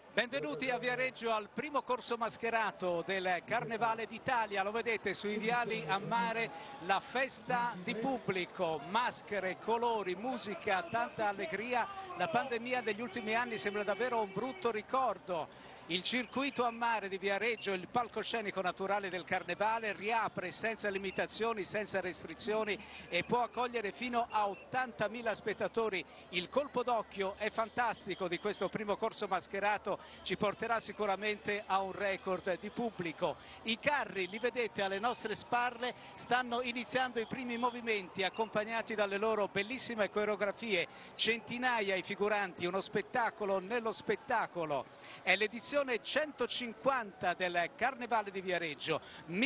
Benvenuti a Viareggio al primo corso mascherato del Carnevale d'Italia. Lo vedete sui viali a mare, la festa di pubblico, maschere, colori, musica, tanta allegria. La pandemia degli ultimi anni sembra davvero un brutto ricordo. Il circuito a mare di Viareggio, il palcoscenico naturale del Carnevale, riapre senza limitazioni, senza restrizioni e può accogliere fino a 80.000 spettatori. Il colpo d'occhio è fantastico di questo primo corso mascherato, ci porterà sicuramente a un record di pubblico. I carri, li vedete alle nostre spalle, stanno iniziando i primi movimenti accompagnati dalle loro bellissime coreografie, centinaia i figuranti, uno spettacolo nello spettacolo. È l'edizione 150 del Carnevale di Viareggio,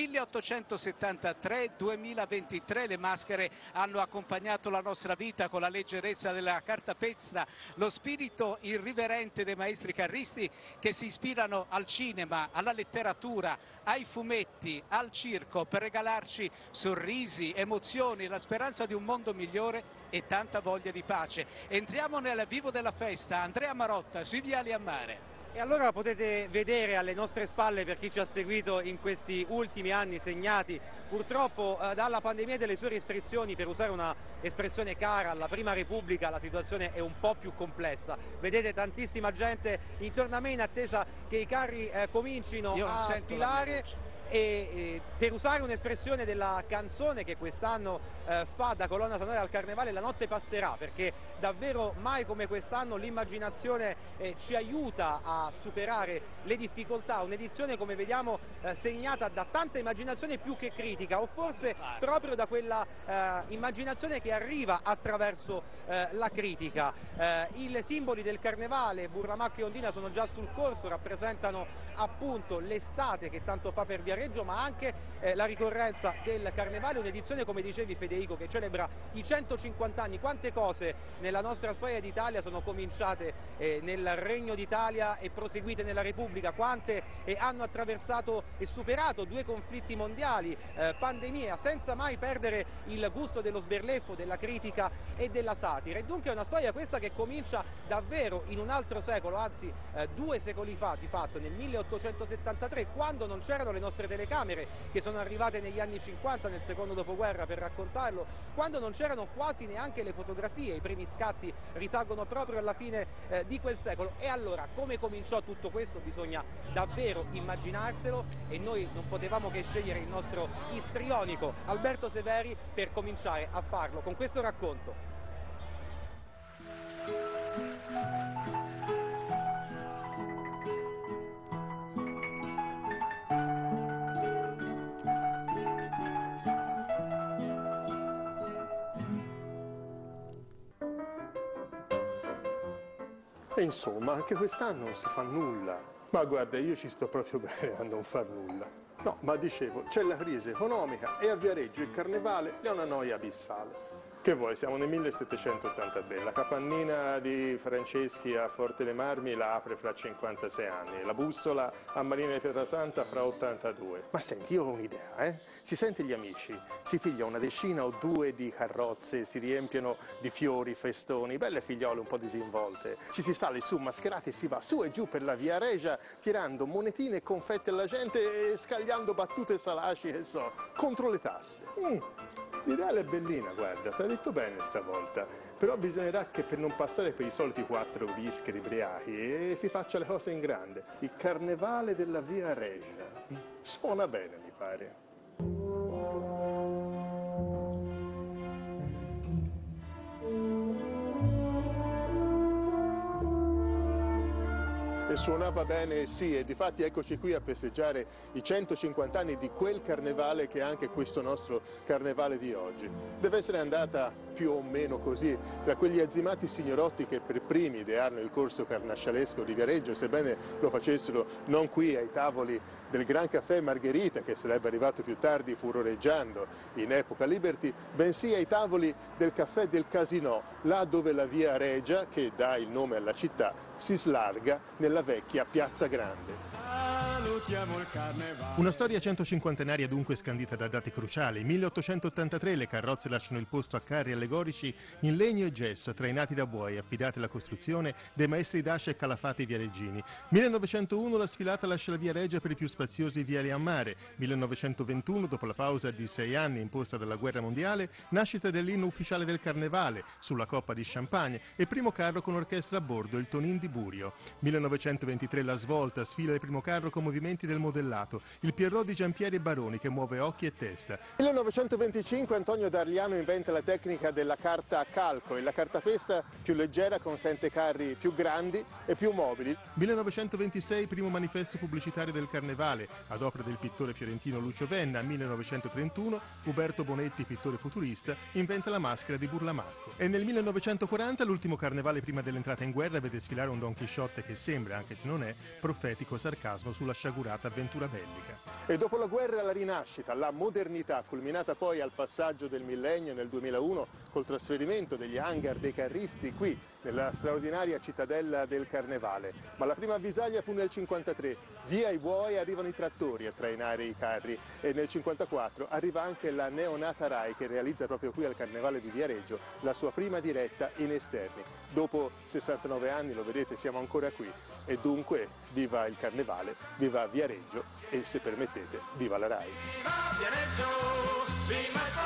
1873-2023. Le maschere hanno accompagnato la nostra vita con la leggerezza della cartapesta, lo spirito irriverente dei maestri carristi che si ispirano al cinema, alla letteratura, ai fumetti, al circo per regalarci sorrisi, emozioni, la speranza di un mondo migliore e tanta voglia di pace. Entriamo nel vivo della festa. Andrea Marotta sui viali a mare. E allora potete vedere alle nostre spalle, per chi ci ha seguito in questi ultimi anni segnati purtroppo dalla pandemia e delle sue restrizioni, per usare una espressione cara alla Prima Repubblica, la situazione è un po' più complessa. Vedete tantissima gente intorno a me in attesa che i carri comincino a sfilare. E per usare un'espressione della canzone che quest'anno fa da colonna sonora al Carnevale, la notte passerà, perché davvero mai come quest'anno l'immaginazione ci aiuta a superare le difficoltà. Un'edizione, come vediamo, segnata da tanta immaginazione più che critica, o forse proprio da quella immaginazione che arriva attraverso la critica. I simboli del Carnevale, Burlamacco e Ondina, sono già sul corso, rappresentano appunto l'estate che tanto fa per Viareggio, ma anche la ricorrenza del Carnevale, un'edizione, come dicevi Federico, che celebra i 150 anni. Quante cose nella nostra storia d'Italia sono cominciate nel Regno d'Italia e proseguite nella Repubblica, quante hanno attraversato e superato due conflitti mondiali, pandemia, senza mai perdere il gusto dello sberleffo, della critica e della satira. E dunque è una storia questa che comincia davvero in un altro secolo, anzi 2 secoli fa, di fatto nel 1873, quando non c'erano le nostre telecamere che sono arrivate negli anni 50, nel secondo dopoguerra, per raccontarlo, quando non c'erano quasi neanche le fotografie. I primi scatti risalgono proprio alla fine di quel secolo. E allora, come cominciò tutto questo? Bisogna davvero immaginarselo, e noi non potevamo che scegliere il nostro istrionico Alberto Severi per cominciare a farlo con questo racconto. E insomma, anche quest'anno non si fa nulla. Ma guarda, io ci sto proprio bene a non far nulla. No, ma dicevo, c'è la crisi economica e a Viareggio il Carnevale è una noia abissale. Che vuoi, siamo nel 1783, la capannina di Franceschi a Forte dei Marmi la apre fra 56 anni, la bussola a Marina di Pietrasanta fra 82. Ma senti, io ho un'idea, Si sente gli amici, si piglia una decina o due di carrozze, si riempiono di fiori, festoni, belle figliole un po' disinvolte. Ci si sale su mascherati e si va su e giù per la Via Regia tirando monetine e confetti alla gente e scagliando battute salaci, che so, contro le tasse. L'ideale è bellina, guarda, ti ha detto bene stavolta, però bisognerà che per non passare per i soliti 4 whisky ubriachi si faccia le cose in grande. Il Carnevale della Via Regia. Suona bene, mi pare. E suonava bene, sì, e difatti eccoci qui a festeggiare i 150 anni di quel carnevale che è anche questo nostro carnevale di oggi. Deve essere andata più o meno così, tra quegli azzimati signorotti che per primi idearono il corso carnascialesco di Viareggio, sebbene lo facessero non qui ai tavoli del Gran Caffè Margherita, che sarebbe arrivato più tardi furoreggiando in epoca Liberty, bensì ai tavoli del Caffè del Casinò, là dove la Via Regia, che dà il nome alla città, si slarga nella vecchia Piazza Grande. cantiamo il carnevale. Una storia 150enaria dunque scandita da date cruciali. 1883 le carrozze lasciano il posto a carri allegorici in legno e gesso trainati da buoi, affidati alla costruzione dei maestri d'Ascia e Calafate viareggini. 1901 la sfilata lascia la via Regia per i più spaziosi viali a mare. 1921, dopo la pausa di 6 anni imposta dalla guerra mondiale, nascita dell'inno ufficiale del carnevale sulla coppa di champagne e primo carro con orchestra a bordo, il Tonin di Burio. 1923 la svolta, sfila il primo carro con movimenti del modellato, il Pierrot di Giampieri e Baroni che muove occhi e testa. 1925 Antonio D'Arliano inventa la tecnica della carta a calco e la cartapesta più leggera consente carri più grandi e più mobili. 1926 primo manifesto pubblicitario del carnevale, ad opera del pittore fiorentino Lucio Venna. 1931 Uberto Bonetti, pittore futurista, inventa la maschera di Burlamarco. E nel 1940 l'ultimo carnevale prima dell'entrata in guerra vede sfilare un Don Chisciotte che sembra, anche se non è, profetico sarcasmo sulla sciagurata avventura bellica. E dopo la guerra la rinascita, la modernità, culminata poi al passaggio del millennio nel 2001 col trasferimento degli hangar dei carristi qui nella straordinaria cittadella del Carnevale. Ma la prima avvisaglia fu nel 1953, via i buoi arrivano i trattori a trainare i carri, e nel 1954 arriva anche la neonata Rai che realizza proprio qui al Carnevale di Viareggio la sua prima diretta in esterni. Dopo 69 anni, lo vedete, siamo ancora qui e dunque viva il Carnevale, viva Viareggio e, se permettete, viva la Rai. Viva Viareggio, viva il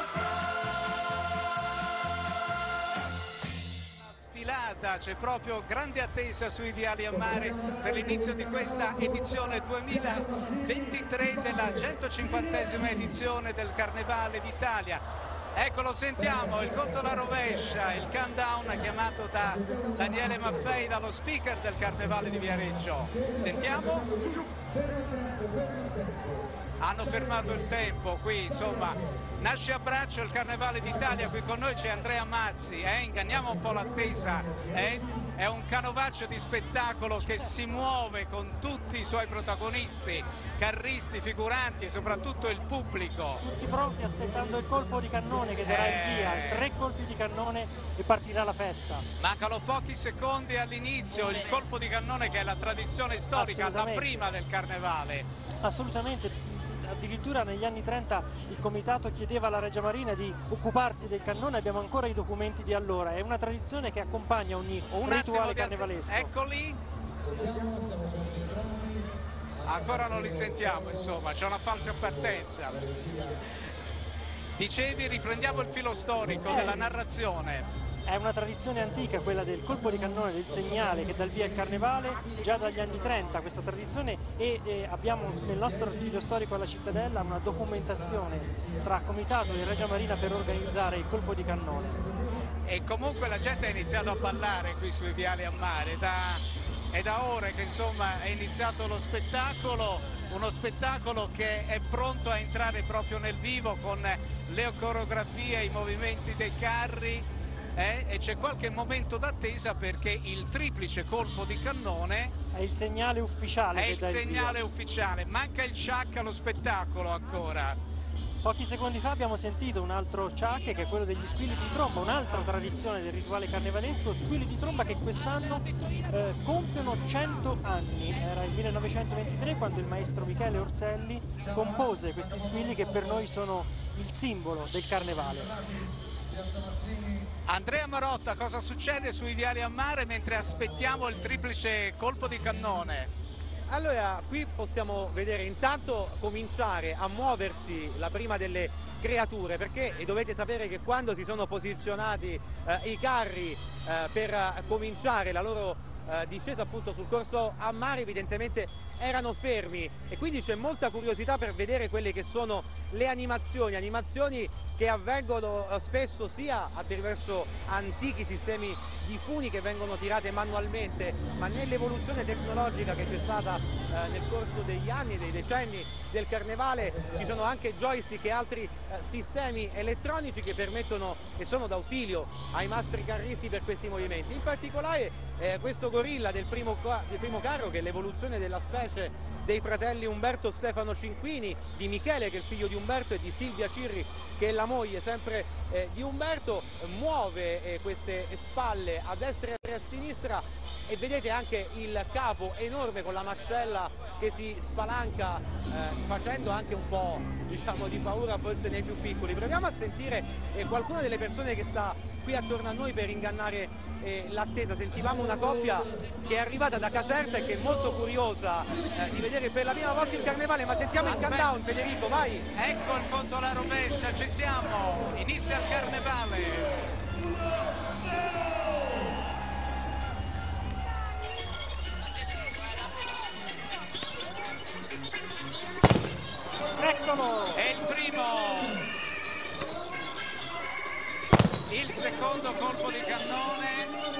C'è proprio grande attesa sui viali a mare per l'inizio di questa edizione 2023 della 150esima edizione del Carnevale d'Italia. Eccolo, sentiamo il conto alla rovescia, il countdown chiamato da Daniele Maffei, dallo speaker del Carnevale di Viareggio. Sentiamo? Hanno fermato il tempo qui, insomma. Nasce a braccio il Carnevale d'Italia, qui con noi c'è Andrea Mazzi, inganniamo un po' l'attesa, è un canovaccio di spettacolo che si muove con tutti i suoi protagonisti, carristi, figuranti e soprattutto il pubblico. Tutti pronti aspettando il colpo di cannone che darà il via, 3 colpi di cannone e partirà la festa. Mancano pochi secondi all'inizio, il colpo di cannone che è la tradizione storica, la prima del Carnevale. Assolutamente. Addirittura negli anni 30 il comitato chiedeva alla Regia Marina di occuparsi del cannone, abbiamo ancora i documenti di allora, è una tradizione che accompagna ogni rituale carnevalesco. Eccoli, ancora non li sentiamo, insomma c'è una falsa partenza. Dicevi, riprendiamo il filo storico della narrazione. È una tradizione antica quella del colpo di cannone, del segnale che dà il via al carnevale, già dagli anni 30 questa tradizione, e abbiamo nel nostro archivio storico alla Cittadella una documentazione tra comitato e Regia Marina per organizzare il colpo di cannone. E comunque la gente ha iniziato a ballare qui sui viali a mare, è da ore che insomma è iniziato lo spettacolo, uno spettacolo che è pronto a entrare proprio nel vivo con le coreografie, i movimenti dei carri. E c'è qualche momento d'attesa perché il triplice colpo di cannone è il segnale ufficiale. È il segnale ufficiale, manca il ciak allo spettacolo ancora. Pochi secondi fa abbiamo sentito un altro ciak che è quello degli squilli di tromba, un'altra tradizione del rituale carnevalesco, squilli di tromba che quest'anno compiono 100 anni. Era il 1923 quando il maestro Michele Orselli compose questi squilli che per noi sono il simbolo del carnevale. Andrea Marotta, cosa succede sui viali a mare mentre aspettiamo il triplice colpo di cannone? Allora, qui possiamo vedere intanto cominciare a muoversi la prima delle creature, perché dovete sapere che quando si sono posizionati i carri per cominciare la loro discesa appunto sul corso a mare, evidentemente erano fermi, e quindi c'è molta curiosità per vedere quelle che sono le animazioni che avvengono spesso sia attraverso antichi sistemi di funi che vengono tirate manualmente, ma nell'evoluzione tecnologica che c'è stata nel corso degli anni, dei decenni del Carnevale, ci sono anche joystick e altri sistemi elettronici che permettono e sono d'ausilio ai mastri carristi per questi movimenti. In particolare questo gorilla del primo carro, che è l'evoluzione della specie dei fratelli Umberto Stefano Cinquini, di Michele, che è il figlio di Umberto, e di Silvia Cirri, che è la moglie sempre di Umberto. Muove queste spalle a destra e a sinistra, e vedete anche il capo enorme con la mascella che si spalanca, facendo anche un po', diciamo, di paura forse nei più piccoli. Proviamo a sentire qualcuna delle persone che sta qui attorno a noi per ingannare l'attesa. Sentivamo una coppia che è arrivata da Caserta e che è molto curiosa di vedere per la prima volta il carnevale, ma sentiamo il countdown. Federico, vai! Ecco il conto alla rovescia, ci siamo, inizia il carnevale. Eccolo! È il primo, il secondo colpo di cannone,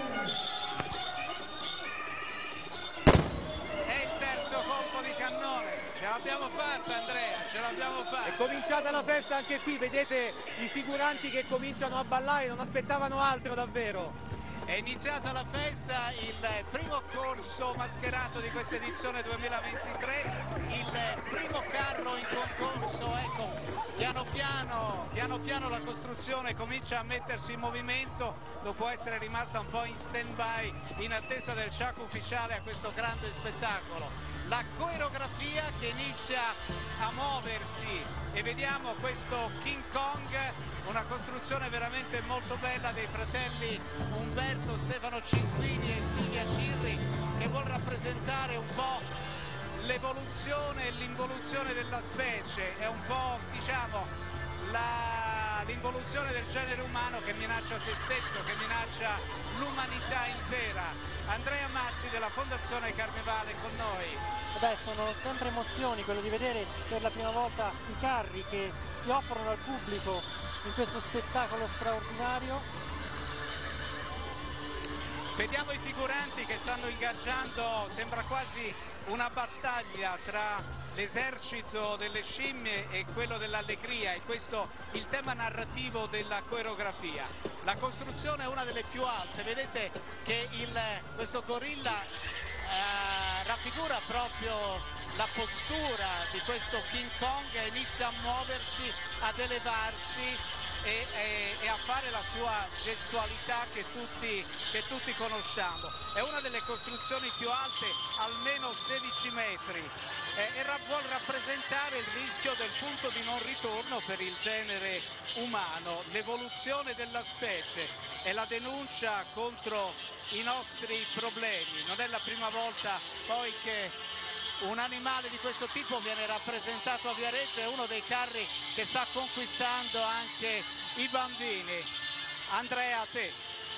e il terzo colpo di cannone. Ce l'abbiamo fatta, Andrea, ce l'abbiamo fatta. È cominciata la festa anche qui, vedete i figuranti che cominciano a ballare, non aspettavano altro davvero. È iniziata la festa, il primo corso mascherato di questa edizione 2023, il primo carro in concorso. Ecco, piano piano la costruzione comincia a mettersi in movimento dopo essere rimasta un po' in stand-by in attesa del ciak ufficiale a questo grande spettacolo. La coreografia che inizia a muoversi, e vediamo questo King Kong, una costruzione veramente molto bella dei fratelli Umberto Stefano Cinquini e Silvia Cirri, che vuol rappresentare un po' l'evoluzione e l'involuzione della specie, è un po', diciamo, l'involuzione del genere umano che minaccia se stesso, che minaccia l'umanità intera. Andrea Mazzi della Fondazione Carnevale con noi. Beh, sono sempre emozioni quello di vedere per la prima volta i carri che si offrono al pubblico in questo spettacolo straordinario. Vediamo i figuranti che stanno ingaggiando, sembra quasi una battaglia tra l'esercito delle scimmie e quello dell'allegria, e questo il tema narrativo della coreografia. La costruzione è una delle più alte, vedete che questo gorilla raffigura proprio la postura di questo King Kong, e inizia a muoversi, ad elevarsi e a fare la sua gestualità che tutti conosciamo. È una delle costruzioni più alte, almeno 16 metri, e vuol rappresentare il rischio del punto di non ritorno per il genere umano, l'evoluzione della specie e la denuncia contro i nostri problemi. Non è la prima volta poi che un animale di questo tipo viene rappresentato a Viareggio, è uno dei carri che sta conquistando anche i bambini. Andrea, a te.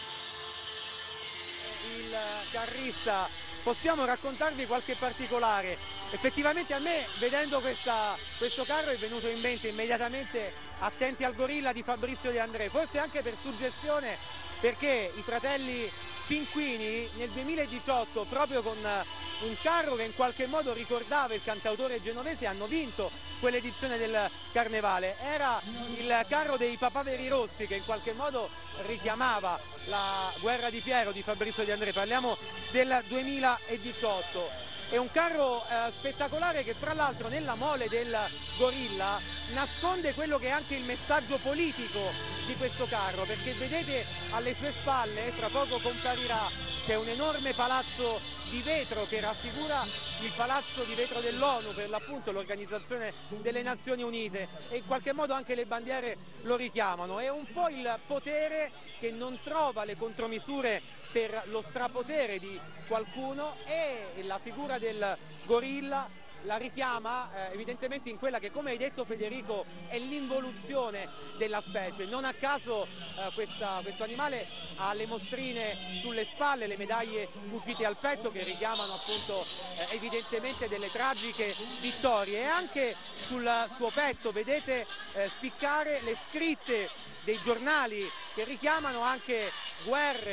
Il carrista, possiamo raccontarvi qualche particolare? Effettivamente a me, vedendo questo carro, è venuto in mente immediatamente Attenti al gorilla di Fabrizio De André, forse anche per suggestione, perché i fratelli Cinquini nel 2018, proprio con un carro che in qualche modo ricordava il cantautore genovese, hanno vinto quell'edizione del Carnevale. Era il carro dei Papaveri Rossi, che in qualche modo richiamava la Guerra di Piero di Fabrizio De André. Parliamo del 2018. È un carro spettacolare che, tra l'altro, nella mole del gorilla nasconde quello che è anche il messaggio politico di questo carro, perché vedete alle sue spalle, tra poco comparirà, c'è un enorme palazzo di vetro che raffigura il palazzo di vetro dell'ONU, per l'appunto l'Organizzazione delle Nazioni Unite, e in qualche modo anche le bandiere lo richiamano. È un po' il potere che non trova le contromisure per lo strapotere di qualcuno, e la figura del gorilla la richiama evidentemente in quella che, come hai detto Federico, è l'involuzione della specie. Non a caso questo animale ha le mostrine sulle spalle, le medaglie cucite al petto che richiamano appunto evidentemente delle tragiche vittorie, e anche sul suo petto vedete spiccare le scritte dei giornali che richiamano anche guerre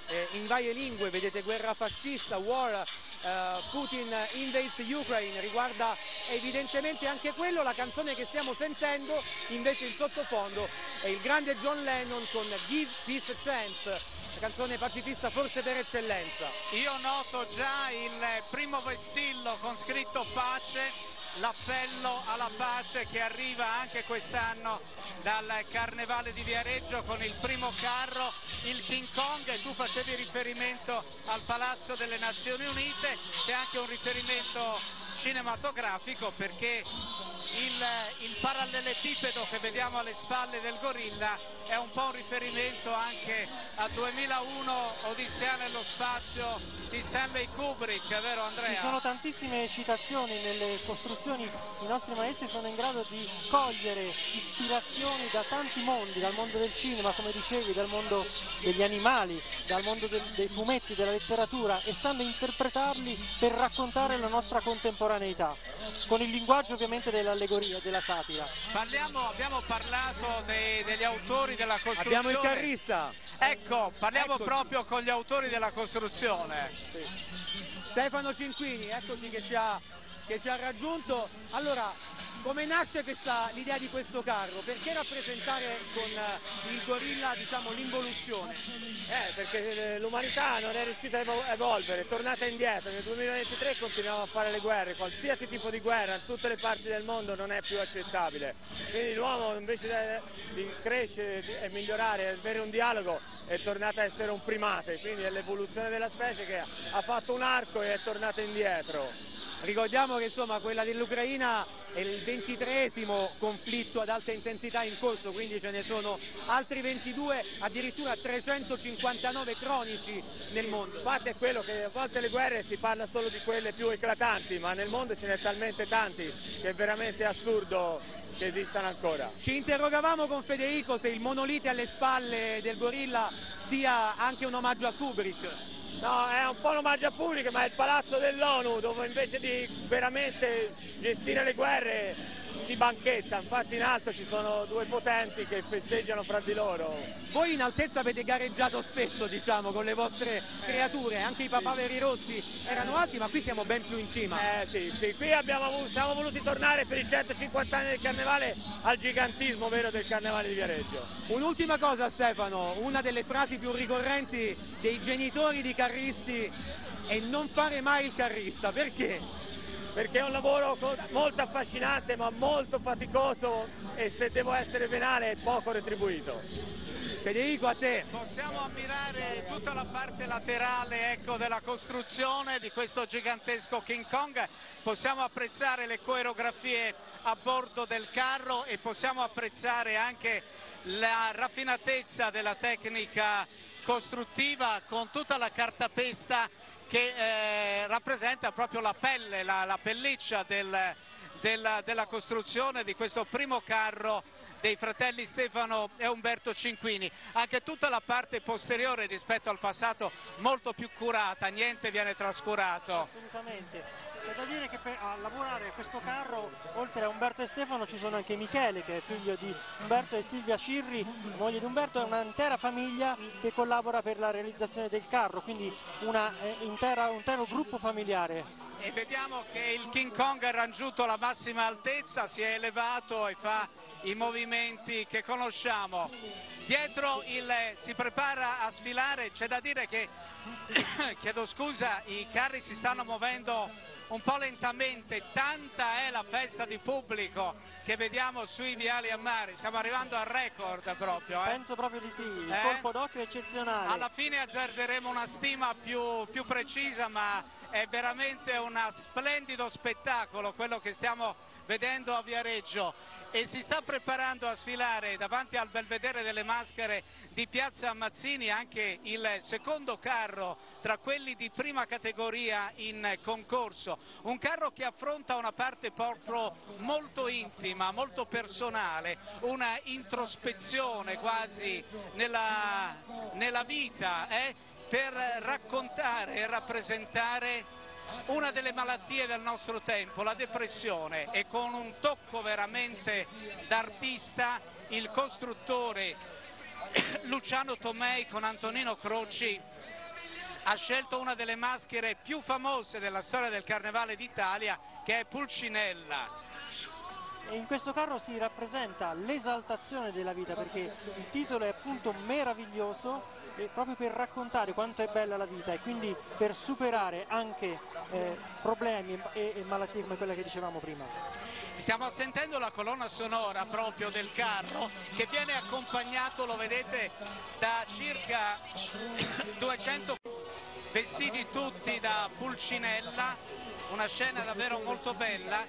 in varie lingue, vedete guerra fascista, war, Putin invades Ukraine, riguarda evidentemente anche quello. La canzone che stiamo sentendo invece in sottofondo è il grande John Lennon con Give Peace a Chance, la canzone pacifista forse per eccellenza. Io noto già il primo vessillo con scritto pace, l'appello alla pace che arriva anche quest'anno dal Carnevale di Viareggio con il primo carro, il King Kong, e tu facevi riferimento al Palazzo delle Nazioni Unite, c'è anche un riferimento cinematografico perché il parallelepipedo che vediamo alle spalle del gorilla è un po' un riferimento anche a 2001 Odissea nello spazio di Stanley Kubrick, vero Andrea? Ci sono tantissime citazioni nelle costruzioni, i nostri maestri sono in grado di cogliere ispirazioni da tanti mondi, dal mondo del cinema come dicevi, dal mondo degli animali, dal mondo dei fumetti, della letteratura, e sanno interpretarli per raccontare la nostra contemporaneità, con il linguaggio ovviamente dell'allegoria, della satira. Abbiamo parlato degli autori della costruzione. Abbiamo il carrista. Ecco, parliamo proprio con gli autori della costruzione. Sì. Stefano Cinquini, eccoci che ci ha raggiunto. Allora, come nasce l'idea di questo carro? Perché rappresentare con il gorilla, diciamo, l'involuzione? Perché l'umanità non è riuscita a evolvere, è tornata indietro. Nel 2023 continuiamo a fare le guerre, qualsiasi tipo di guerra in tutte le parti del mondo non è più accettabile. Quindi l'uomo, invece di crescere e migliorare e avere un dialogo, è tornata a essere un primate, quindi è l'evoluzione della specie che ha fatto un arco e è tornata indietro. Ricordiamo che insomma quella dell'Ucraina è il 23esimo conflitto ad alta intensità in corso, quindi ce ne sono altri 22, addirittura 359 cronici nel mondo. Infatti è quello che a volte le guerre si parla solo di quelle più eclatanti, ma nel mondo ce n'è talmente tanti che è veramente assurdo che esistano ancora. Ci interrogavamo con Federico se il monolite alle spalle del gorilla sia anche un omaggio a Kubrick. No, è un po' un omaggio a Kubrick, ma è il palazzo dell'ONU dove invece di veramente gestire le guerre si banchetta. Infatti in alto ci sono due potenti che festeggiano fra di loro. Voi in altezza avete gareggiato spesso, diciamo, con le vostre creature, anche i papaveri rossi erano alti, ma qui siamo ben più in cima. Sì, qui siamo voluti tornare per i 150 anni del Carnevale al gigantismo vero del Carnevale di Viareggio. Un'ultima cosa, Stefano, una delle frasi più ricorrenti dei genitori di carristi è non fare mai il carrista, perché? Perché è un lavoro molto affascinante ma molto faticoso e, se devo essere venale, poco retribuito. Federico, a te. Possiamo ammirare tutta la parte laterale, ecco, della costruzione di questo gigantesco King Kong, possiamo apprezzare le coreografie a bordo del carro e possiamo apprezzare anche la raffinatezza della tecnica costruttiva con tutta la cartapesta che rappresenta proprio la pelle, la pelliccia della costruzione di questo primo carro dei fratelli Stefano e Umberto Cinquini. Anche tutta la parte posteriore rispetto al passato molto più curata, niente viene trascurato. Assolutamente. C'è da dire che a lavorare questo carro, oltre a Umberto e Stefano, ci sono anche Michele, che è figlio di Umberto, e Silvia Cirri, moglie di Umberto. È un'intera famiglia che collabora per la realizzazione del carro, quindi un intero gruppo familiare. E vediamo che il King Kong ha raggiunto la massima altezza, si è elevato e fa i movimenti che conosciamo. Dietro si prepara a sfilare, c'è da dire che chiedo scusa, i carri si stanno muovendo un po' lentamente, tanta è la festa di pubblico che vediamo sui viali a mare, stiamo arrivando al record proprio. Penso proprio di sì, il colpo d'occhio è eccezionale. Alla fine azzarderemo una stima più precisa, ma è veramente un splendido spettacolo quello che stiamo vedendo a Viareggio. E si sta preparando a sfilare davanti al Belvedere delle Maschere di Piazza Mazzini anche il secondo carro tra quelli di prima categoria in concorso, un carro che affronta una parte proprio molto intima, molto personale, una introspezione quasi nella vita, per raccontare e rappresentare una delle malattie del nostro tempo, la depressione, e con un tocco veramente d'artista il costruttore Luciano Tomei con Antonino Croci ha scelto una delle maschere più famose della storia del Carnevale d'Italia, che è Pulcinella. E in questo carro si rappresenta l'esaltazione della vita, perché il titolo è appunto meraviglioso, proprio per raccontare quanto è bella la vita e quindi per superare anche problemi e malattie come quella che dicevamo prima. Stiamo sentendo la colonna sonora proprio del carro, che viene accompagnato, lo vedete, da circa 200 vestiti tutti da Pulcinella, una scena davvero molto bella.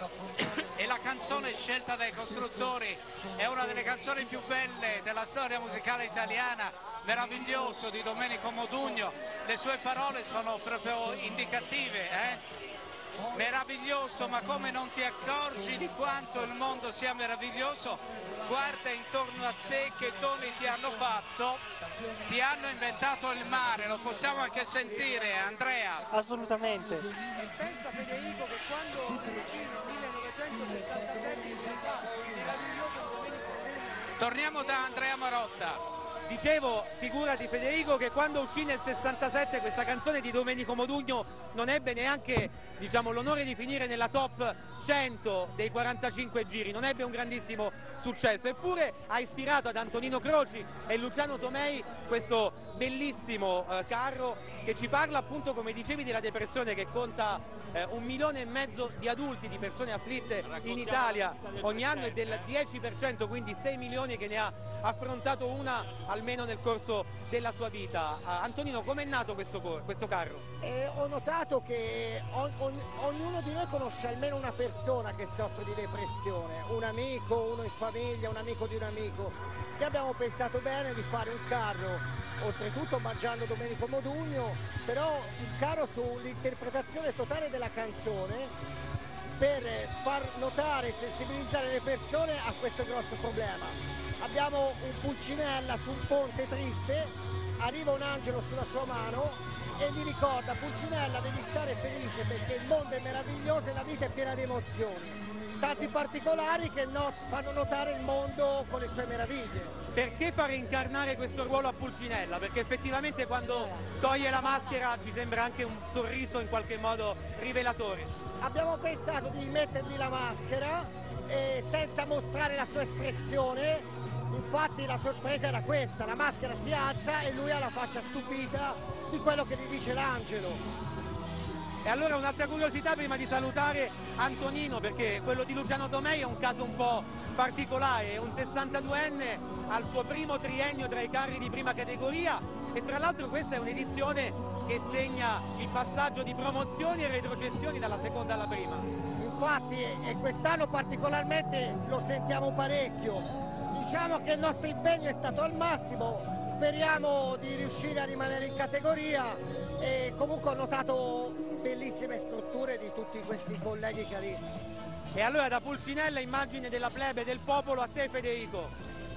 E la canzone scelta dai costruttori è una delle canzoni più belle della storia musicale italiana, Meraviglioso di Domenico Modugno. Le sue parole sono proprio indicative, Meraviglioso, ma come non ti accorgi di quanto il mondo sia meraviglioso? Guarda intorno a te che doni ti hanno fatto, ti hanno inventato il mare, lo possiamo anche sentire, Andrea? Assolutamente. E pensa Federico che quando nel 1967 diventa meraviglioso. Torniamo da Andrea Marotta. Dicevo, figurati Federico, che quando uscì nel 67 questa canzone di Domenico Modugno non ebbe neanche, diciamo, l'onore di finire nella top 100 dei 45 giri, non ebbe un grandissimo successo, eppure ha ispirato ad Antonino Croci e Luciano Tomei questo bellissimo carro che ci parla appunto, come dicevi, della depressione, che conta 1,5 milioni di adulti, di persone afflitte in Italia ogni anno, e del 10%, quindi 6 milioni, che ne ha affrontato una almeno nel corso della sua vita. Antonino, com'è nato questo carro? Ho notato che ognuno di noi conosce almeno una persona che soffre di depressione, un amico, uno in famiglia, un amico di un amico. Che abbiamo pensato bene di fare un carro, oltretutto omaggiando Domenico Modugno, però un carro sull'interpretazione totale della canzone, per far notare e sensibilizzare le persone a questo grosso problema. Abbiamo un Pulcinella su un ponte triste, arriva un angelo sulla sua mano e gli ricorda: Pulcinella, devi stare felice perché il mondo è meraviglioso e la vita è piena di emozioni. Tanti particolari che fanno notare il mondo con le sue meraviglie. Perché fare incarnare questo ruolo a Pulcinella? Perché effettivamente quando toglie la maschera ci sembra anche un sorriso in qualche modo rivelatore. Abbiamo pensato di mettergli la maschera senza mostrare la sua espressione, infatti la sorpresa era questa: la maschera si alza e lui ha la faccia stupita di quello che gli dice l'angelo. E allora un'altra curiosità prima di salutare Antonino, perché quello di Luciano Tomei è un caso un po' particolare, è un 62enne al suo primo triennio tra i carri di prima categoria, e tra l'altro questa è un'edizione che segna il passaggio di promozioni e retrocessioni dalla seconda alla prima. Infatti, e quest'anno particolarmente lo sentiamo parecchio. Diciamo che il nostro impegno è stato al massimo, speriamo di riuscire a rimanere in categoria, e comunque ho notato bellissime strutture di tutti questi colleghi caristi. E allora da Pulcinella, immagine della plebe, del popolo, a te Federico.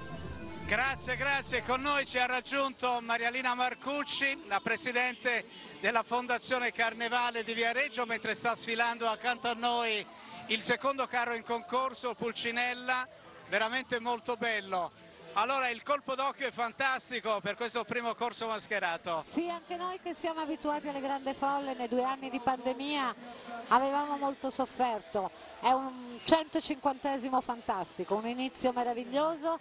Grazie, grazie. Con noi ci ha raggiunto Marialina Marcucci, la presidente della Fondazione Carnevale di Viareggio, mentre sta sfilando accanto a noi il secondo carro in concorso, Pulcinella, veramente molto bello. Allora il colpo d'occhio è fantastico per questo primo corso mascherato. Sì, anche noi che siamo abituati alle grandi folle, nei 2 anni di pandemia avevamo molto sofferto. È un 150esimo fantastico, un inizio meraviglioso,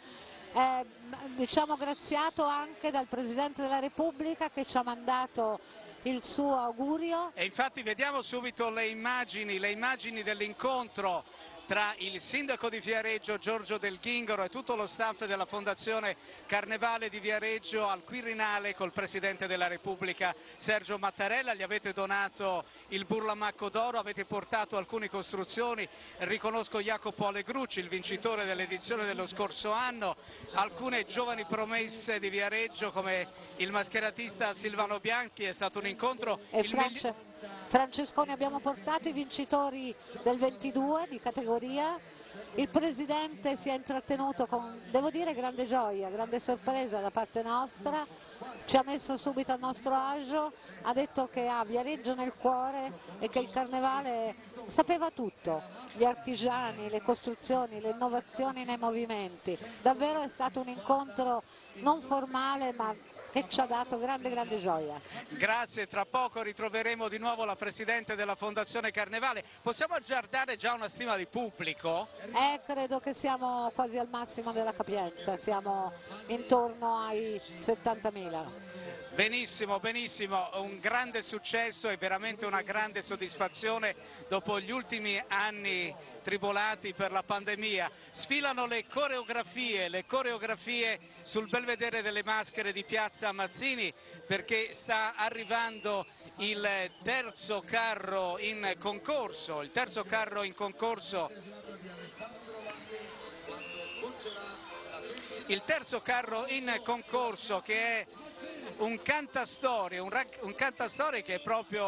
diciamo graziato anche dal Presidente della Repubblica che ci ha mandato il suo augurio. E infatti vediamo subito le immagini dell'incontro tra il sindaco di Viareggio Giorgio Del Ghingoro e tutto lo staff della Fondazione Carnevale di Viareggio al Quirinale col Presidente della Repubblica Sergio Mattarella. Gli avete donato il Burlamacco d'Oro, avete portato alcune costruzioni, riconosco Jacopo Allegrucci, il vincitore dell'edizione dello scorso anno, alcune giovani promesse di Viareggio come il mascheratista Silvano Bianchi. È stato un incontro... Francesconi abbiamo portato i vincitori del 22 di categoria. Il Presidente si è intrattenuto con, devo dire, grande gioia, grande sorpresa da parte nostra, ci ha messo subito al nostro agio, ha detto che ha Viareggio nel cuore e che il Carnevale sapeva tutto, gli artigiani, le costruzioni, le innovazioni nei movimenti. Davvero è stato un incontro non formale ma che ci ha dato grande gioia. Grazie, tra poco ritroveremo di nuovo la Presidente della Fondazione Carnevale. Possiamo azzardare già una stima di pubblico? Credo che siamo quasi al massimo della capienza, siamo intorno ai 70.000. Benissimo, benissimo, un grande successo e veramente una grande soddisfazione dopo gli ultimi anni tribolati per la pandemia. Sfilano le coreografie sul belvedere delle maschere di Piazza Mazzini, perché sta arrivando il terzo carro in concorso, che è un cantastorie, un cantastorie che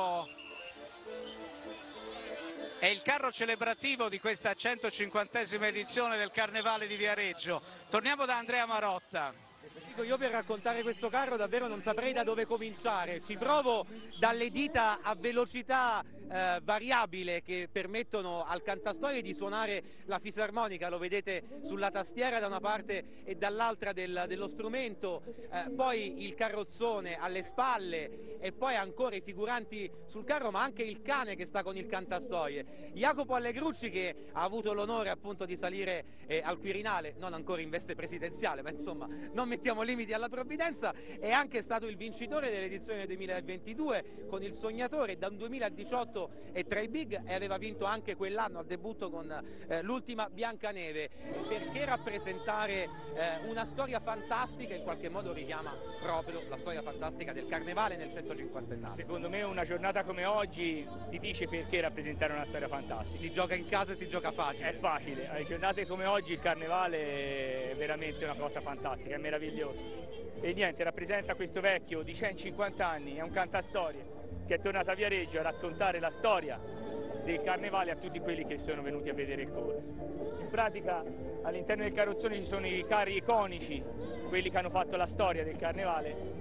è il carro celebrativo di questa 150esima edizione del Carnevale di Viareggio. Torniamo da Andrea Marotta. Io per raccontare questo carro davvero non saprei da dove cominciare, ci provo dalle dita a velocità variabile che permettono al cantastorie di suonare la fisarmonica, lo vedete sulla tastiera da una parte e dall'altra dello strumento, poi il carrozzone alle spalle e poi ancora i figuranti sul carro, ma anche il cane che sta con il cantastorie. Jacopo Allegrucci, che ha avuto l'onore appunto di salire al Quirinale, non ancora in veste presidenziale, ma insomma non mettiamo limiti alla provvidenza, è anche stato il vincitore dell'edizione 2022 con il Sognatore dal 2018 e tra i big, e aveva vinto anche quell'anno al debutto con l'ultima Biancaneve. Perché rappresentare una storia fantastica in qualche modo richiama proprio la storia fantastica del Carnevale nel 150ennale. Secondo me una giornata come oggi ti dice perché rappresentare una storia fantastica. Si gioca in casa e si gioca facile. È facile, alle giornate come oggi il Carnevale è veramente una cosa fantastica, è meraviglioso. E niente, rappresenta questo vecchio di 150 anni, è un cantastorie che è tornato a Viareggio a raccontare la storia del Carnevale a tutti quelli che sono venuti a vedere il corso. In pratica all'interno del carrozzone ci sono i carri iconici, quelli che hanno fatto la storia del Carnevale.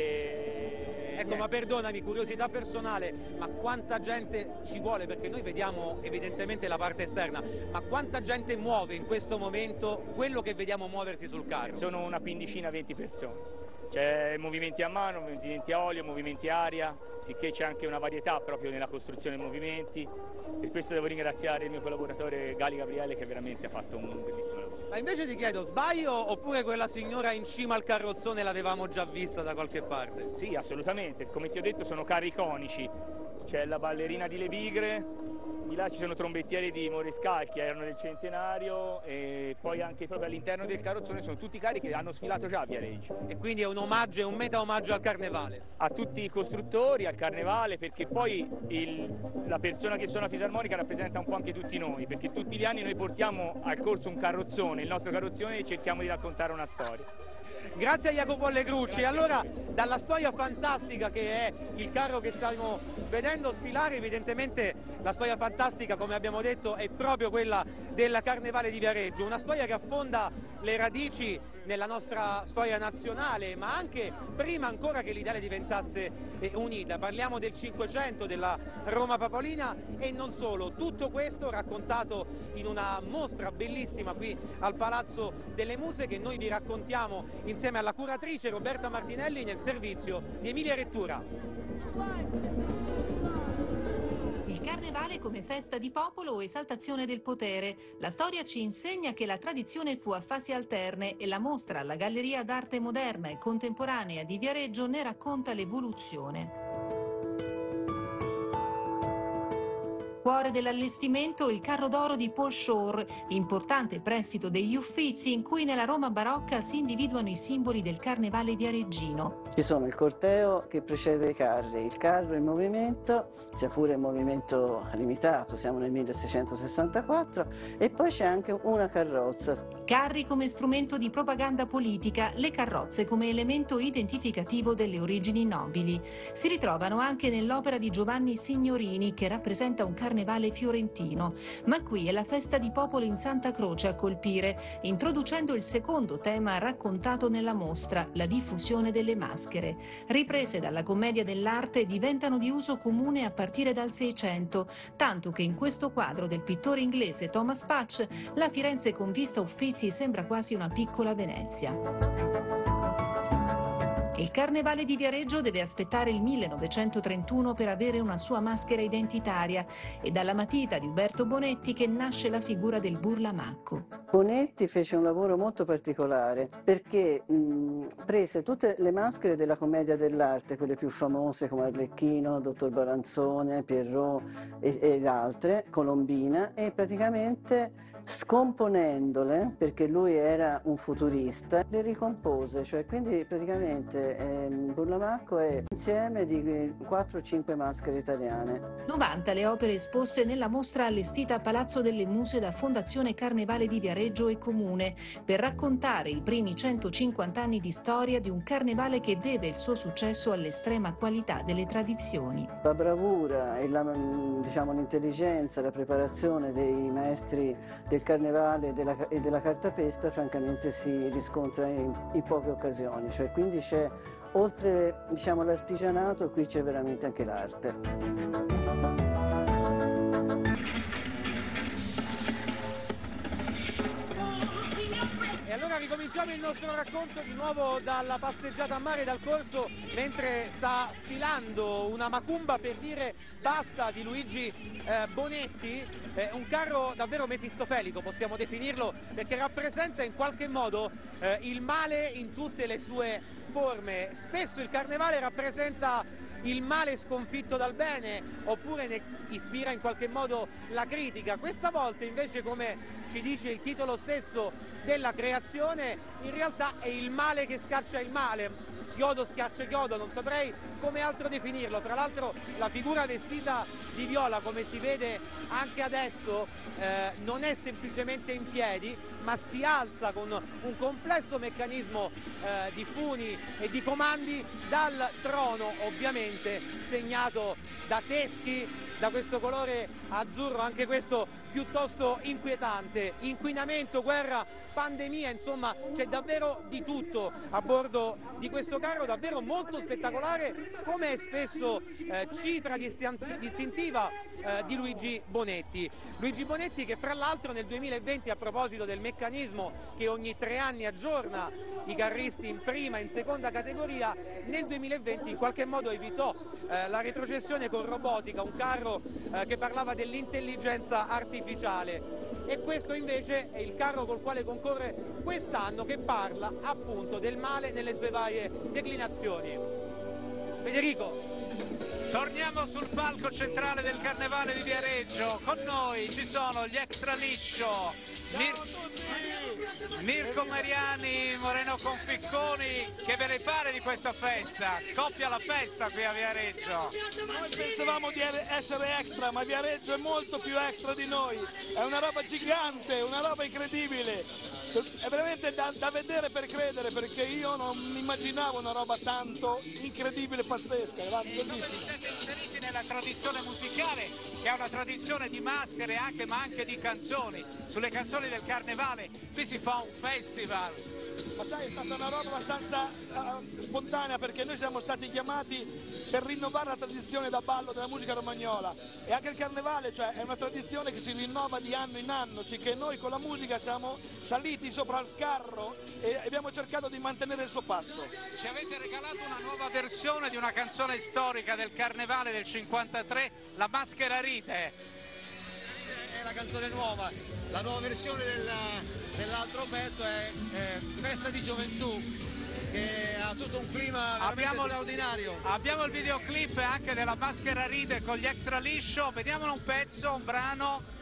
Ecco, ma perdonami, curiosità personale, ma quanta gente ci vuole? Perché noi vediamo evidentemente la parte esterna, ma quanta gente muove in questo momento quello che vediamo muoversi sul carro? Sono una quindicina, 20 persone. C'è movimenti a mano, movimenti a olio, movimenti a aria, sicché c'è anche una varietà proprio nella costruzione dei movimenti. Per questo devo ringraziare il mio collaboratore Gali Gabriele, che veramente ha fatto un bellissimo lavoro. Ma invece ti chiedo, sbaglio oppure quella signora in cima al carrozzone l'avevamo già vista da qualche parte? Sì, assolutamente, come ti ho detto sono carri iconici, c'è la ballerina di Le Bigre, di là ci sono trombettieri di Morescalchi, erano del centenario, e poi anche proprio all'interno del carrozzone sono tutti carri che hanno sfilato già a Viareggio. E quindi è un omaggio, è un meta omaggio al Carnevale? A tutti i costruttori, al Carnevale, perché poi la persona che suona fisarmonica rappresenta un po' anche tutti noi, perché tutti gli anni noi portiamo al corso un carrozzone, il nostro carrozzone, e cerchiamo di raccontare una storia. Grazie a Jacopo Allegrucci. Allora, dalla storia fantastica che è il carro che stiamo vedendo sfilare, evidentemente la storia fantastica, come abbiamo detto, è proprio quella del Carnevale di Viareggio, una storia che affonda le radici nella nostra storia nazionale, ma anche prima ancora che l'Italia diventasse unita. Parliamo del Cinquecento, della Roma Papolina e non solo. Tutto questo raccontato in una mostra bellissima qui al Palazzo delle Muse, che noi vi raccontiamo insieme alla curatrice Roberta Martinelli nel servizio di Emilia Rettura. Il Carnevale come festa di popolo o esaltazione del potere. La storia ci insegna che la tradizione fu a fasi alterne e la mostra alla Galleria d'Arte Moderna e Contemporanea di Viareggio ne racconta l'evoluzione. Cuore dell'allestimento il carro d'oro di Paul Shore, importante prestito degli Uffizi in cui nella Roma barocca si individuano i simboli del Carnevale viareggino. Ci sono il corteo che precede i carri, il carro in movimento, sia pure in movimento limitato, siamo nel 1664, e poi c'è anche una carrozza. Carri come strumento di propaganda politica, le carrozze come elemento identificativo delle origini nobili. Si ritrovano anche nell'opera di Giovanni Signorini, che rappresenta un carnevale fiorentino, ma qui è la festa di popolo in Santa Croce a colpire, introducendo il secondo tema raccontato nella mostra, la diffusione delle maschere. Riprese dalla commedia dell'arte, diventano di uso comune a partire dal Seicento, tanto che in questo quadro del pittore inglese Thomas Patch la Firenze con vista Uffizi sembra quasi una piccola Venezia. Il Carnevale di Viareggio deve aspettare il 1931 per avere una sua maschera identitaria e dalla matita di Uberto Bonetti che nasce la figura del burlamacco. Bonetti fece un lavoro molto particolare perché prese tutte le maschere della commedia dell'arte, quelle più famose come Arlecchino, Dottor Baranzone, Pierrot ed altre, Colombina, e praticamente scomponendole, perché lui era un futurista, le ricompose, cioè quindi praticamente Burlamacco è insieme di 4 o 5 maschere italiane. 90 le opere esposte nella mostra allestita a Palazzo delle Muse da Fondazione Carnevale di Viareggio e Comune per raccontare i primi 150 anni di storia di un carnevale che deve il suo successo all'estrema qualità delle tradizioni. La bravura e l'intelligenza, la preparazione dei maestri del carnevale e della cartapesta francamente si riscontra in poche occasioni, cioè quindi c'è oltre l'artigianato, qui c'è veramente anche l'arte. E allora ricominciamo il nostro racconto di nuovo dalla passeggiata a mare, dal corso, mentre sta sfilando una macumba per dire basta di Luigi Bonetti, un carro davvero mefistofelico possiamo definirlo, perché rappresenta in qualche modo il male in tutte le sue forme. Spesso il carnevale rappresenta il male sconfitto dal bene, oppure ne ispira in qualche modo la critica. Questa volta invece, come ci dice il titolo stesso della creazione, in realtà è il male che scaccia il male. Chiodo schiaccia chiodo, non saprei come altro definirlo. Tra l'altro la figura vestita di viola, come si vede anche adesso, non è semplicemente in piedi, ma si alza con un complesso meccanismo di funi e di comandi dal trono, ovviamente segnato da teschi, da questo colore azzurro, anche questo piuttosto inquietante. Inquinamento, guerra, pandemia, insomma c'è davvero di tutto a bordo di questo carro, davvero molto spettacolare, come è spesso cifra distintiva di Luigi Bonetti. Luigi Bonetti che fra l'altro nel 2020, a proposito del meccanismo che ogni 3 anni aggiorna i carristi in prima e in seconda categoria, nel 2020 in qualche modo evitò la retrocessione con robotica, un carro che parlava dell'intelligenza artificiale. E questo invece è il carro col quale concorre quest'anno, che parla appunto del male nelle sue varie declinazioni. Federico. Torniamo sul palco centrale del Carnevale di Viareggio. Con noi ci sono gli extra liscio, Mirko Mariani, Moreno Conficconi. Che ve ne pare di questa festa? Scoppia la festa qui a Viareggio. Noi pensavamo di essere extra, ma Viareggio è molto più extra di noi. È una roba gigante, una roba incredibile. È veramente da vedere per credere, perché io non immaginavo una roba tanto incredibile, pazzesca. Siete inseriti nella tradizione musicale, che è una tradizione di maschere anche, ma anche di canzoni. Sulle canzoni del Carnevale qui si fa un festival. Ma sai, è stata una roba abbastanza spontanea, perché noi siamo stati chiamati per rinnovare la tradizione da ballo della musica romagnola, e anche il Carnevale, cioè, è una tradizione che si rinnova di anno in anno, che noi con la musica siamo saliti sopra il carro e abbiamo cercato di mantenere il suo passo. Ci avete regalato una nuova versione di una canzone storica del Carnevale del 53, La Maschera Ride. È la canzone nuova, la nuova versione dell'altro pezzo è Festa di Gioventù, che ha tutto un clima veramente straordinario. Abbiamo il videoclip anche della Maschera Ride con gli extra liscio, vediamolo un pezzo, un brano.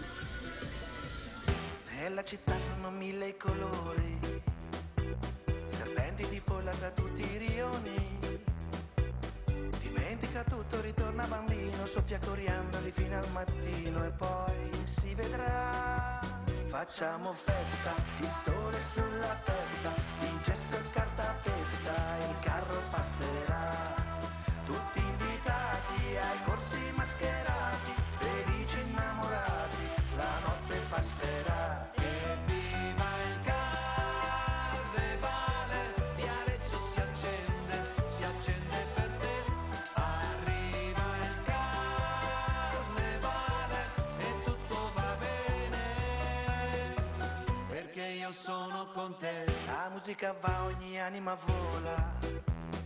Nella città sono 1000 i colori, serpenti di folla tra tutti i rioni. Dimentica tutto, ritorna bambino, soffia coriandoli fino al mattino e poi si vedrà. Facciamo festa, il sole sulla testa, il gesso e cartapesta, il carro passerà. Tutti invitati ai corsi mascherati, felici innamorati, la notte passerà. Evviva il Carnevale, Viareggio si accende per te. Arriva il Carnevale e tutto va bene, perché io sono con te. La musica va, ogni anima vola,